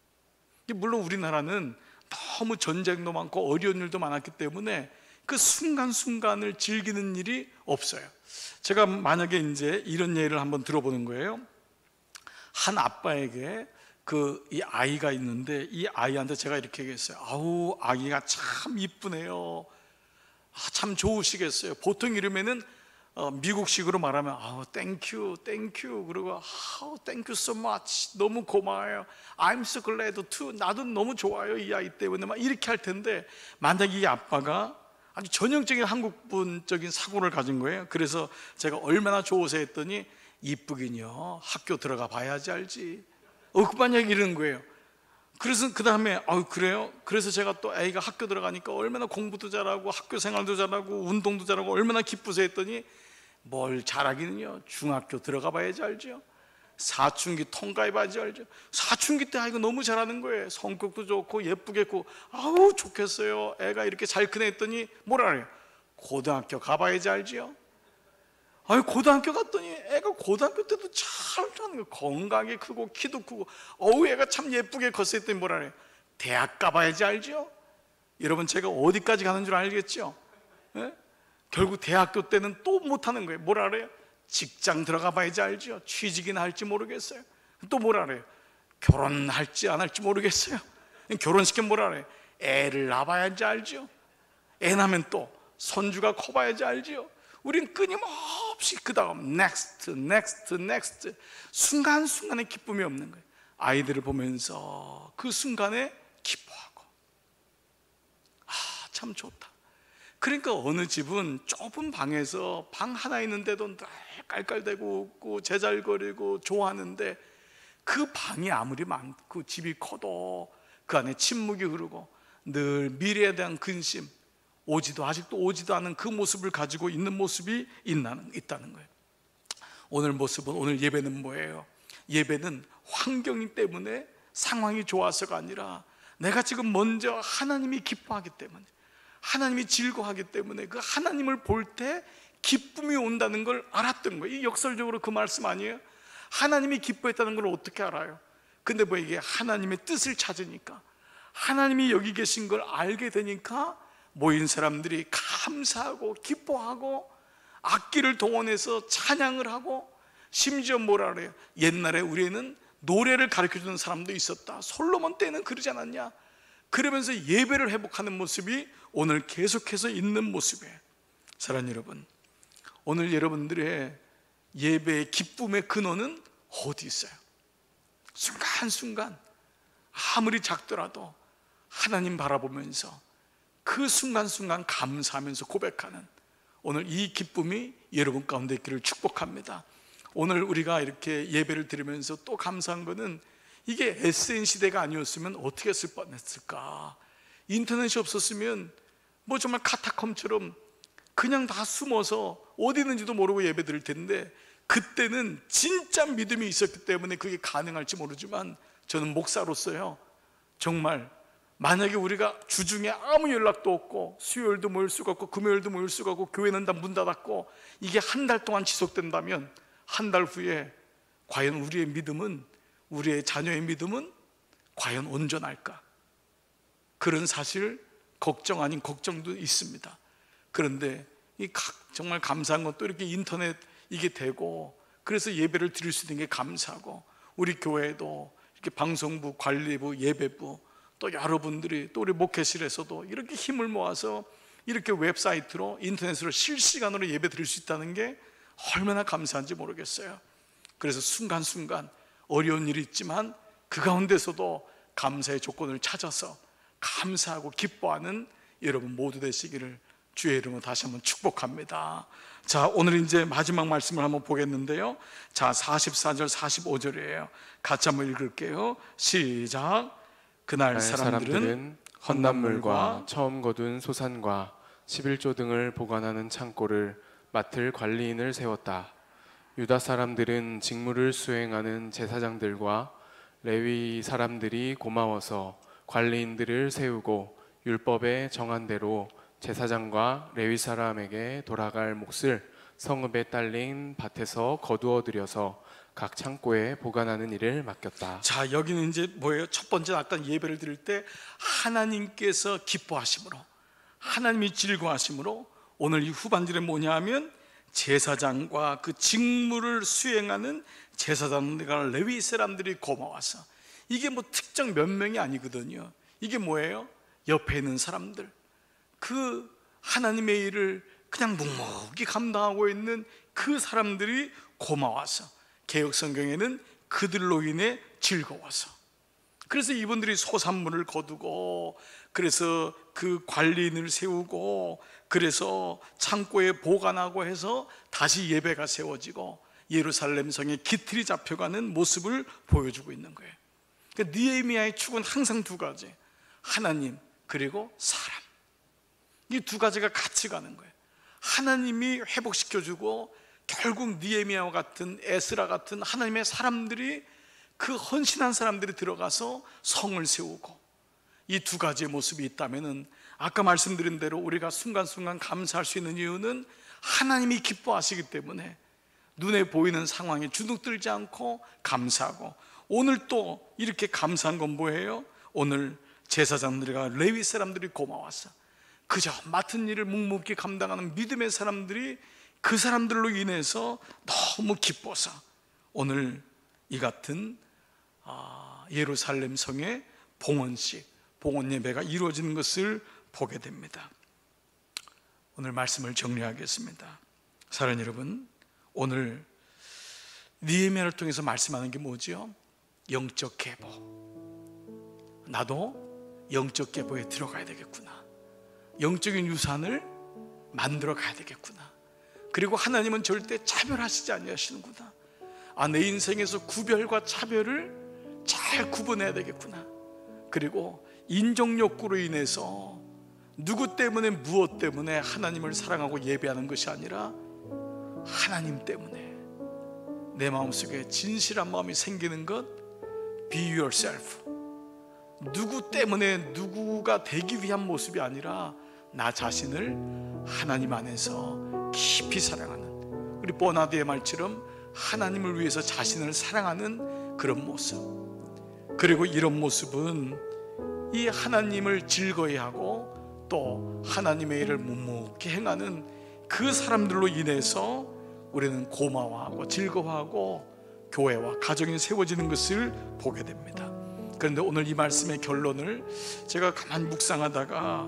물론 우리나라는 너무 전쟁도 많고 어려운 일도 많았기 때문에 그 순간순간을 즐기는 일이 없어요. 제가 만약에 이제 이런 예를 한번 들어보는 거예요. 한 아빠에게 그 이 아이가 있는데 이 아이한테 제가 이렇게 얘기했어요. 아우, 아기가 참 이쁘네요. 아, 참 좋으시겠어요. 보통 이러면은 어, 미국식으로 말하면 아우, 땡큐, 땡큐, 그리고 아우, 땡큐 so much, 너무 고마워요. I'm so glad too, 나도 너무 좋아요 이 아이 때문에, 막 이렇게 할 텐데, 만약 이 아빠가 아주 전형적인 한국분적인 사고를 가진 거예요. 그래서 제가 얼마나 좋으세요 했더니, 이쁘긴요, 학교 들어가 봐야지 알지. 어, 그만 얘기 이러는 거예요. 그래서 그 다음에 아 그래요? 그래서 제가 또 애가 학교 들어가니까 얼마나 공부도 잘하고 학교 생활도 잘하고 운동도 잘하고 얼마나 기쁘세요 했더니, 뭘 잘하기는요, 중학교 들어가 봐야지 알죠. 사춘기 통과해 봐야지 알죠. 사춘기 때 아이고 너무 잘하는 거예요. 성격도 좋고 예쁘겠고, 아우 좋겠어요, 애가 이렇게 잘 크네 했더니 뭐라 그래요? 고등학교 가봐야지 알지요. 아니, 고등학교 갔더니 애가 고등학교 때도 잘 하는 거예요. 건강이 크고 키도 크고, 어우 애가 참 예쁘게 컸어 했더니 뭐라 그래요? 대학 가봐야지 알죠. 여러분, 제가 어디까지 가는 줄 알겠죠? 예? 결국 대학교 때는 또 못하는 거예요. 뭐라 그래요? 직장 들어가 봐야지 알죠. 취직이나 할지 모르겠어요. 또 뭐라 그래요? 결혼할지 안 할지 모르겠어요. 결혼시키면 뭐라 그래요? 애를 낳아야지 알죠. 애 낳으면 또 손주가 커봐야지 알죠. 우린 끊임없이 그 다음 next, next, next, 순간순간에 기쁨이 없는 거예요. 아이들을 보면서 그 순간에 기뻐하고, 아 참 좋다. 그러니까 어느 집은 좁은 방에서 방 하나 있는데도 늘 깔깔대고 웃고 제잘거리고 좋아하는데, 그 방이 아무리 많고 집이 커도 그 안에 침묵이 흐르고 늘 미래에 대한 근심, 오지도 아직도 오지도 않은 그 모습을 가지고 있는 모습이 있다는, 있다는 거예요. 오늘 모습은, 오늘 예배는 뭐예요? 예배는 환경이 때문에 상황이 좋아서가 아니라 내가 지금 먼저 하나님이 기뻐하기 때문에, 하나님이 즐거워하기 때문에 그 하나님을 볼 때 기쁨이 온다는 걸 알았던 거예요. 이 역설적으로 그 말씀 아니에요? 하나님이 기뻐했다는 걸 어떻게 알아요? 근데 뭐 이게 하나님의 뜻을 찾으니까, 하나님이 여기 계신 걸 알게 되니까 모인 사람들이 감사하고 기뻐하고 악기를 동원해서 찬양을 하고, 심지어 뭐라 그래요? 옛날에 우리는 노래를 가르쳐주는 사람도 있었다. 솔로몬 때는 그러지 않았냐? 그러면서 예배를 회복하는 모습이 오늘 계속해서 있는 모습이에요. 사랑하는 여러분, 오늘 여러분들의 예배의 기쁨의 근원은 어디 있어요? 순간순간 아무리 작더라도 하나님 바라보면서 그 순간순간 감사하면서 고백하는 오늘 이 기쁨이 여러분 가운데 있기를 축복합니다. 오늘 우리가 이렇게 예배를 드리면서 또 감사한 것은, 이게 에스엔 시대가 아니었으면 어떻게 했을 뻔했을까? 인터넷이 없었으면 뭐 정말 카타콤처럼 그냥 다 숨어서 어디 있는지도 모르고 예배 드릴 텐데, 그때는 진짜 믿음이 있었기 때문에 그게 가능할지 모르지만, 저는 목사로서요, 정말 만약에 우리가 주중에 아무 연락도 없고 수요일도 모일 수가 없고 금요일도 모일 수가 없고 교회는 다 문 닫았고, 이게 한 달 동안 지속된다면 한 달 후에 과연 우리의 믿음은, 우리의 자녀의 믿음은 과연 온전할까? 그런 사실, 걱정 아닌 걱정도 있습니다. 그런데 이 정말 감사한 건 또 이렇게 인터넷 이게 되고, 그래서 예배를 드릴 수 있는 게 감사하고, 우리 교회도 이렇게 방송부, 관리부, 예배부, 또 여러분들이, 또 우리 목회실에서도 이렇게 힘을 모아서 이렇게 웹사이트로, 인터넷으로 실시간으로 예배 드릴 수 있다는 게 얼마나 감사한지 모르겠어요. 그래서 순간순간 어려운 일이 있지만 그 가운데서도 감사의 조건을 찾아서 감사하고 기뻐하는 여러분 모두 되시기를 주의 이름으로 다시 한번 축복합니다. 자, 오늘 이제 마지막 말씀을 한번 보겠는데요. 자, 사십사 절 사십오 절이에요. 같이 한번 읽을게요. 시작. 그날 사람들은,
사람들은 헛난물과 처음 거둔 소산과 십일조 등을 보관하는 창고를 맡을 관리인을 세웠다. 유다 사람들은 직무를 수행하는 제사장들과 레위 사람들이 고마워서 관리인들을 세우고 율법에 정한 대로 제사장과 레위 사람에게 돌아갈 몫을 성읍에 딸린 밭에서 거두어 들여서 각 창고에 보관하는 일을 맡겼다.
자, 여기는 이제 뭐예요? 첫 번째 아까 예배를 드릴 때 하나님께서 기뻐하심으로, 하나님이 즐거워하심으로, 오늘 이 후반절에 뭐냐 하면 제사장과 그 직무를 수행하는 제사장들과 레위 사람들이 고마워서, 이게 뭐 특정 몇 명이 아니거든요. 이게 뭐예요? 옆에 있는 사람들, 그 하나님의 일을 그냥 묵묵히 감당하고 있는 그 사람들이 고마워서, 개역 성경에는 그들로 인해 즐거워서, 그래서 이분들이 소산물을 거두고, 그래서 그 관리인을 세우고, 그래서 창고에 보관하고 해서 다시 예배가 세워지고 예루살렘 성에 기틀이 잡혀가는 모습을 보여주고 있는 거예요. 그러니까 느헤미야의 축은 항상 두 가지, 하나님 그리고 사람, 이 두 가지가 같이 가는 거예요. 하나님이 회복시켜주고 결국 느헤미야와 같은, 에스라 같은 하나님의 사람들이, 그 헌신한 사람들이 들어가서 성을 세우고, 이 두 가지의 모습이 있다면은 아까 말씀드린 대로 우리가 순간순간 감사할 수 있는 이유는 하나님이 기뻐하시기 때문에 눈에 보이는 상황에 주눅들지 않고 감사하고, 오늘 또 이렇게 감사한 건 뭐예요? 오늘 제사장들과 레위 사람들이 고마워서 그저 맡은 일을 묵묵히 감당하는 믿음의 사람들이 그 사람들로 인해서 너무 기뻐서 오늘 이 같은 예루살렘 성의 봉헌식, 봉헌 예배가 이루어지는 것을 보게 됩니다. 오늘 말씀을 정리하겠습니다. 사랑하는 여러분, 오늘 느헤미야를 통해서 말씀하는 게 뭐죠? 영적 계보. 나도 영적 계보에 들어가야 되겠구나, 영적인 유산을 만들어 가야 되겠구나, 그리고 하나님은 절대 차별하시지 아니하시는구나, 아, 내 인생에서 구별과 차별을 잘 구분해야 되겠구나, 그리고 인정 욕구로 인해서 누구 때문에, 무엇 때문에 하나님을 사랑하고 예배하는 것이 아니라 하나님 때문에 내 마음속에 진실한 마음이 생기는 것, be yourself. 누구 때문에 누구가 되기 위한 모습이 아니라 나 자신을 하나님 안에서 깊이 사랑하는, 우리 버나드의 말처럼 하나님을 위해서 자신을 사랑하는 그런 모습. 그리고 이런 모습은 이 하나님을 즐거워하고 또 하나님의 일을 묵묵히 행하는 그 사람들로 인해서 우리는 고마워하고 즐거워하고 교회와 가정이 세워지는 것을 보게 됩니다. 그런데 오늘 이 말씀의 결론을 제가 가만히 묵상하다가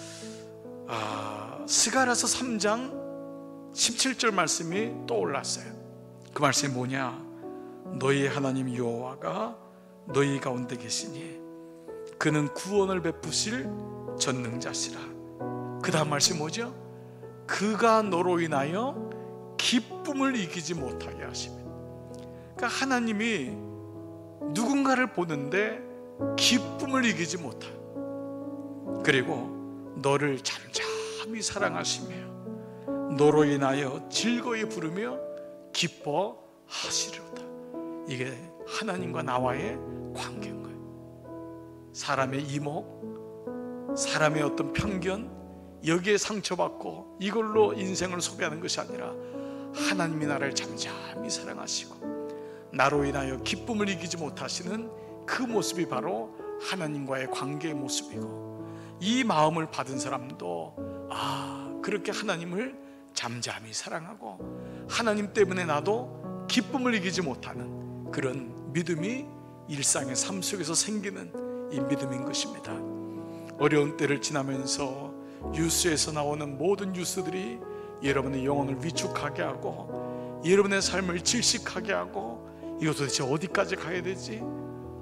아, 스가랴서 삼 장 십칠 절 말씀이 떠올랐어요. 그 말씀이 뭐냐? 너희 하나님 여호와가 너희 가운데 계시니 그는 구원을 베푸실 전능자시라. 그 다음 말씀이 뭐죠? 그가 너로 인하여 기쁨을 이기지 못하게 하십니다. 그러니까 하나님이 누군가를 보는데 기쁨을 이기지 못해요. 그리고 너를 잠잠히 사랑하시며 너로 인하여 즐거이 부르며 기뻐하시리로다. 이게 하나님과 나와의 관계인 거예요. 사람의 이목, 사람의 어떤 편견, 여기에 상처받고 이걸로 인생을 소비하는 것이 아니라 하나님이 나를 잠잠히 사랑하시고 나로 인하여 기쁨을 이기지 못하시는 그 모습이 바로 하나님과의 관계의 모습이고, 이 마음을 받은 사람도 아, 그렇게 하나님을 잠잠히 사랑하고 하나님 때문에 나도 기쁨을 이기지 못하는 그런 믿음이 일상의 삶 속에서 생기는 이 믿음인 것입니다. 어려운 때를 지나면서 뉴스에서 나오는 모든 뉴스들이 여러분의 영혼을 위축하게 하고 여러분의 삶을 질식하게 하고, 이거 도대체 어디까지 가야 되지?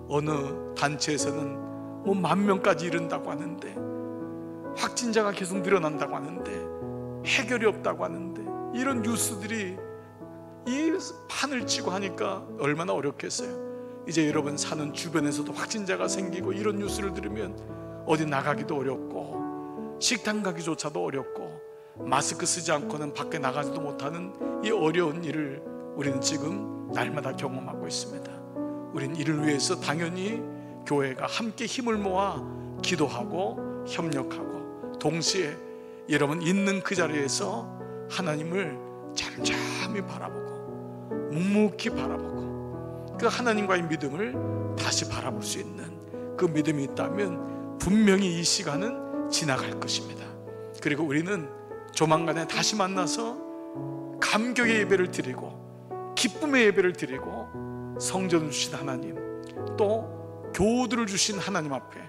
어느 단체에서는 뭐 만 명까지 이른다고 하는데, 확진자가 계속 늘어난다고 하는데, 해결이 없다고 하는데, 이런 뉴스들이 이 판을 치고 하니까 얼마나 어렵겠어요. 이제 여러분 사는 주변에서도 확진자가 생기고 이런 뉴스를 들으면 어디 나가기도 어렵고, 식당 가기조차도 어렵고, 마스크 쓰지 않고는 밖에 나가지도 못하는 이 어려운 일을 우리는 지금 날마다 경험하고 있습니다. 우린 이를 위해서 당연히 교회가 함께 힘을 모아 기도하고 협력하고, 동시에 여러분 있는 그 자리에서 하나님을 잠잠히 바라보고 묵묵히 바라보고 그 하나님과의 믿음을 다시 바라볼 수 있는 그 믿음이 있다면 분명히 이 시간은 지나갈 것입니다. 그리고 우리는 조만간에 다시 만나서 감격의 예배를 드리고 기쁨의 예배를 드리고 성전을 주신 하나님, 또 교우들을 주신 하나님 앞에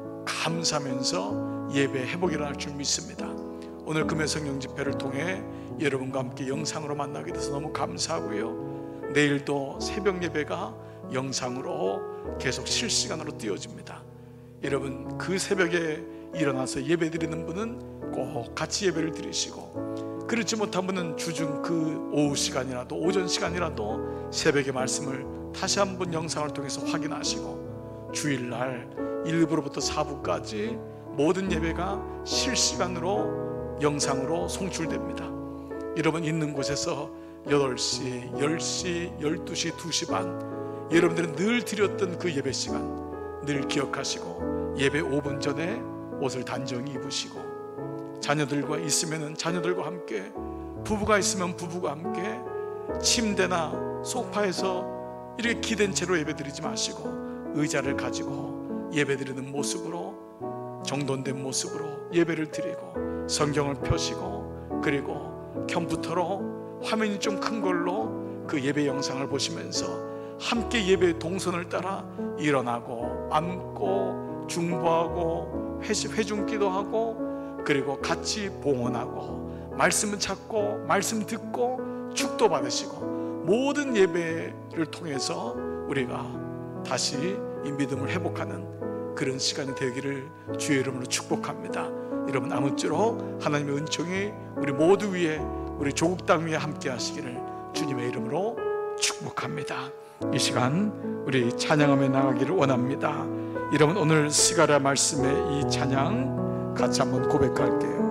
감사하면서 예배 회복이 일어날 줄 믿습니다. 오늘 금요 성령 집회를 통해 여러분과 함께 영상으로 만나게 돼서 너무 감사하고요. 내일도 새벽 예배가 영상으로 계속 실시간으로 띄워집니다. 여러분 그 새벽에 일어나서 예배 드리는 분은 꼭 같이 예배를 드리시고, 그렇지 못한 분은 주중 그 오후 시간이라도 오전 시간이라도 새벽의 말씀을 다시 한번 영상을 통해서 확인하시고, 주일날 일 부로부터 사 부까지 모든 예배가 실시간으로 영상으로 송출됩니다. 여러분 있는 곳에서 여덟 시, 열 시, 열두 시, 두 시 반 여러분들은 늘 드렸던 그 예배 시간 늘 기억하시고, 예배 오 분 전에 옷을 단정히 입으시고, 자녀들과 있으면 자녀들과 함께, 부부가 있으면 부부가 함께 침대나 소파에서 이렇게 기댄 채로 예배드리지 마시고 의자를 가지고 예배드리는 모습으로, 정돈된 모습으로 예배를 드리고 성경을 펴시고, 그리고 컴퓨터로 화면이 좀 큰 걸로 그 예배 영상을 보시면서 함께 예배의 동선을 따라 일어나고 앉고 중보하고 회중기도 하고, 그리고 같이 봉헌하고 말씀을 찾고 말씀 듣고 축도 받으시고, 모든 예배를 통해서 우리가 다시 이 믿음을 회복하는 그런 시간이 되기를 주의 이름으로 축복합니다. 여러분 아무쪼록 하나님의 은총이 우리 모두 위에, 우리 조국 땅 위에 함께 하시기를 주님의 이름으로 축복합니다. 이 시간 우리 찬양하며 나가기를 원합니다. 여러분 오늘 스가랴 말씀의 이 찬양 같이 한번 고백할게요.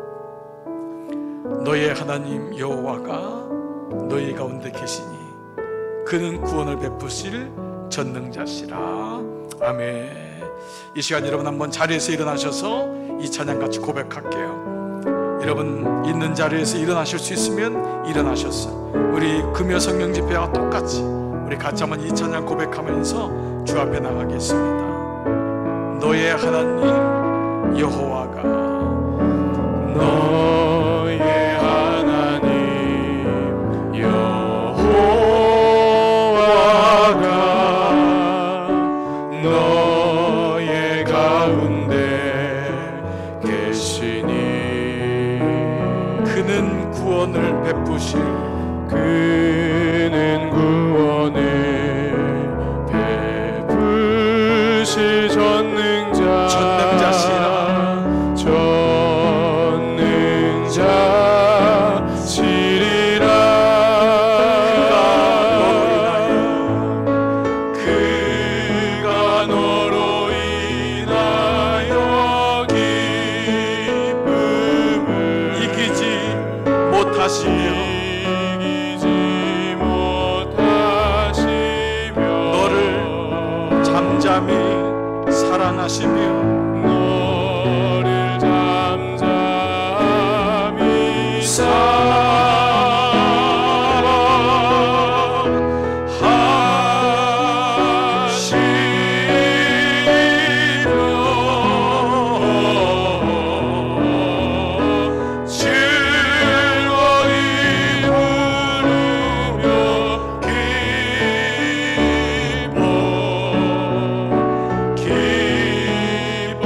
너의 하나님 여호와가 너희 가운데 계시니 그는 구원을 베푸실 전능자시라. 아멘. 이 시간 여러분 한번 자리에서 일어나셔서 이 찬양 같이 고백할게요. 여러분 있는 자리에서 일어나실 수 있으면 일어나셔서 우리 금요 성령 집회와 똑같이 우리 같이 한번 이 찬양 고백하면서 주 앞에 나가겠습니다. 너의 하나님 여호와가
너의 하나님 여호와가 너의 가운데 계시니
그는 구원을 베푸실
그는 구원을 베푸실 전능자
전능자시라.
전능자시리라. 그가 너로 인하여 기쁨을
이기지 못하시며
이기지 못하시며
너를 잠잠히 사랑하시며
너를 잠잠히 사랑하시며 즐거이 부르며 기뻐 기뻐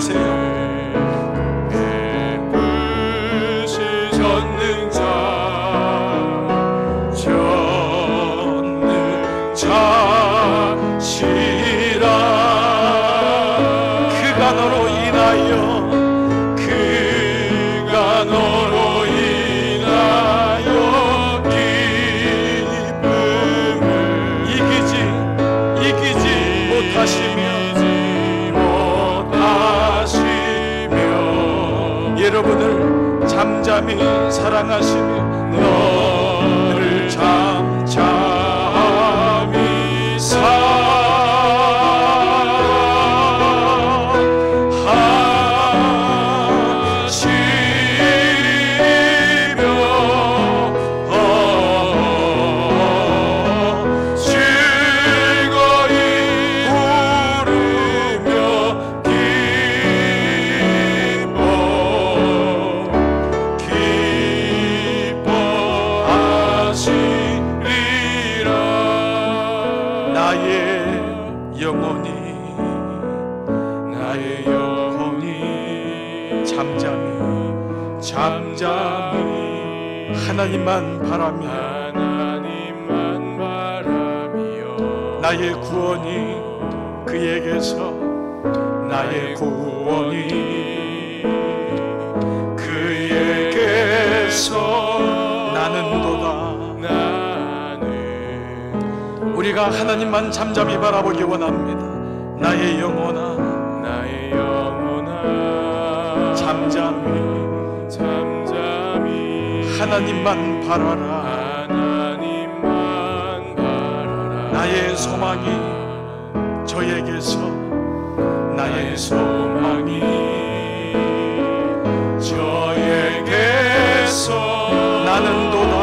찬양하세요.
전능자 전능자시라.
그가 너로 인하여
그가 너로 인하여 기쁨을
이기지 이기지 못하시며
못하시며
여러분을 잠잠히 사랑하시며
너를 잠잠히 사랑하시며 즐거이 부르며 기뻐 기뻐하시리라.
나의 영혼이
나의 영혼이
잠잠히
잠잠히
하나님만 바라며
하나님만 바라며
나의 구원이 그에게서
나의 구원이 그에게서
나는도다.
나는
우리가 하나님만 잠잠히 바라보기 원합니다. 나의 영혼아
나의 영혼아
잠잠히
잠잠히
하나님만 바라라.
하나님만 바라라.
나의 소망이 저에게서
나의 소망이 저에게서
나는도다.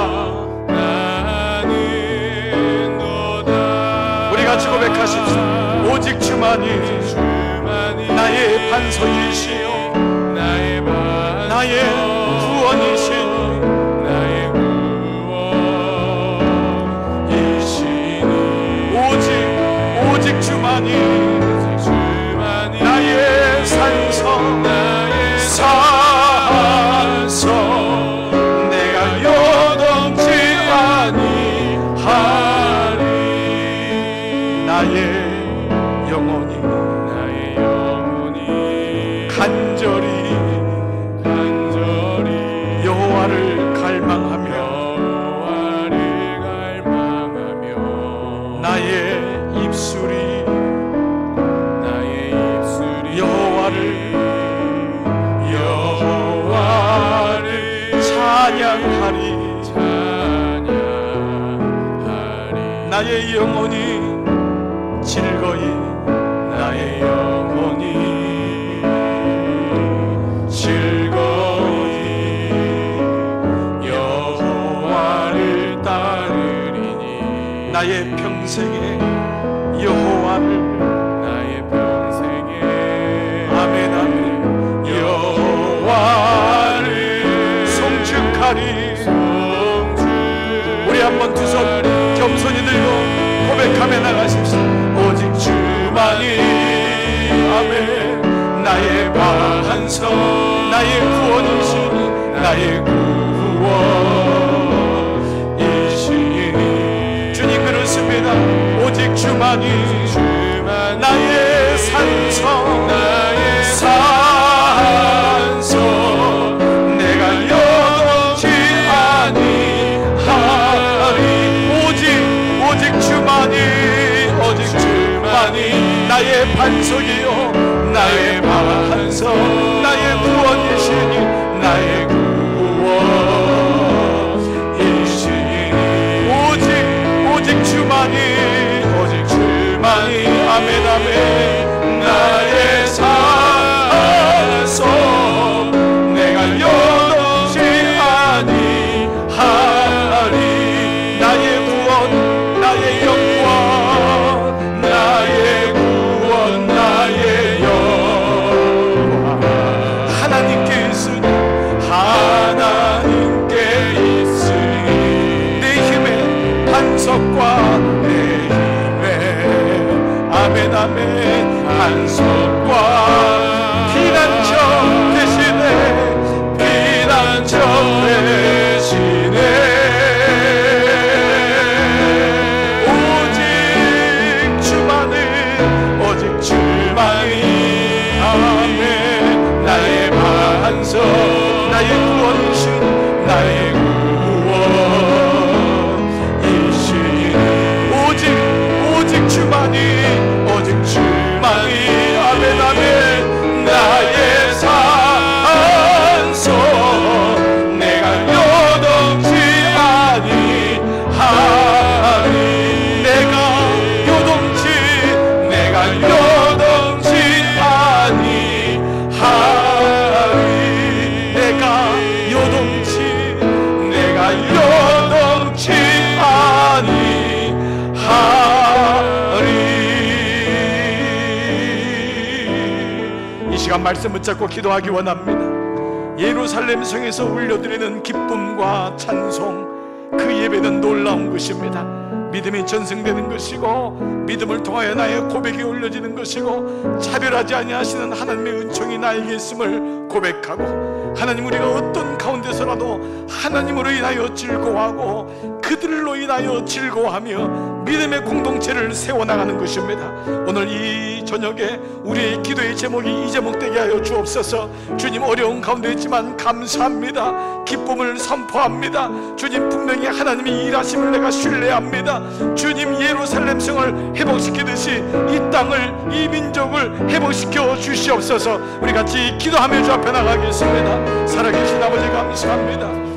나는도다.
우리 같이 고백하십시오. 오직 주만이
주만이
나의 반석이시요
나의 반석
나의 구원이시니
나의 구원이시니
오직 오직 주만이
주만이
나의 산성
나의
산성 내가 요동치 아니하리. 나의 영혼이
나의 영혼이
간절히
간절히
여호와를 갈망하며
여호와를 갈망하며
나의 입술이
나의 입술이
여호와를
여호와를
찬양하리.
찬양하리.
나의 영혼이 즐거이
나의 영혼이 즐거이 여호와를 따르리니
나의 평생에 여호와를
나의 평생에
아멘 아멘 여호와를 송축하리. 우리 한번 두 손 겸손히 들고 고백하며 나가십시오. 오직 주만이 아멘 나의 반석 나의 구원이시니 나의 구원이시니 주님 그렇습니다. 오직 주만이 나의 산성 나의 산성 내가 여동치 아니하리. 오직 오직 주만이 오직 주만이 나의 반석이요 나의 반석 나의 구원이시니 나의 구원이시니 오직 오직 주만이 오직 주만이 아멘 아멘 나의 산성 내가 여동치 아니하리. 나의 구원 나의 영광 나의 구원 나의 영광 하나님께 있으니 하나님께 있으니 내 힘의 반석과 내 힘의 아멘 아멘 반석과 피난 아멘 아멘. 나의 산소 내가 요동치 아니하리. 내가 요동치 내가 요동치 아니하리. 내가 요동치 내가 요동치 아니하리. 이 시간 말씀 붙잡고 기도하기 원합니다. 예루살렘 성에서 울려드리는 기쁨과 찬송, 그 예배는 놀라운 것입니다. 믿음이 전승되는 것이고 믿음을 통하여 나의 고백이 올려지는 것이고 차별하지 아니하시는 하나님의 은총이 나에게 있음을 고백하고, 하나님 우리가 어떤 가운데서라도 하나님으로 인하여 즐거워하고 그들로 인하여 즐거워하며 믿음의 공동체를 세워나가는 것입니다. 오늘 이 저녁에 우리의 기도의 제목이 이 제목 되게 하여 주옵소서. 주님, 어려운 가운데 있지만 감사합니다. 기쁨을 선포합니다. 주님, 분명히 하나님이 일하심을 내가 신뢰합니다. 주님, 예루살렘 성을 회복시키듯이 이 땅을, 이 민족을 회복시켜 주시옵소서. 우리 같이 기도하며 주 앞에 나가겠습니다. 살아계신 아버지 감사합니다.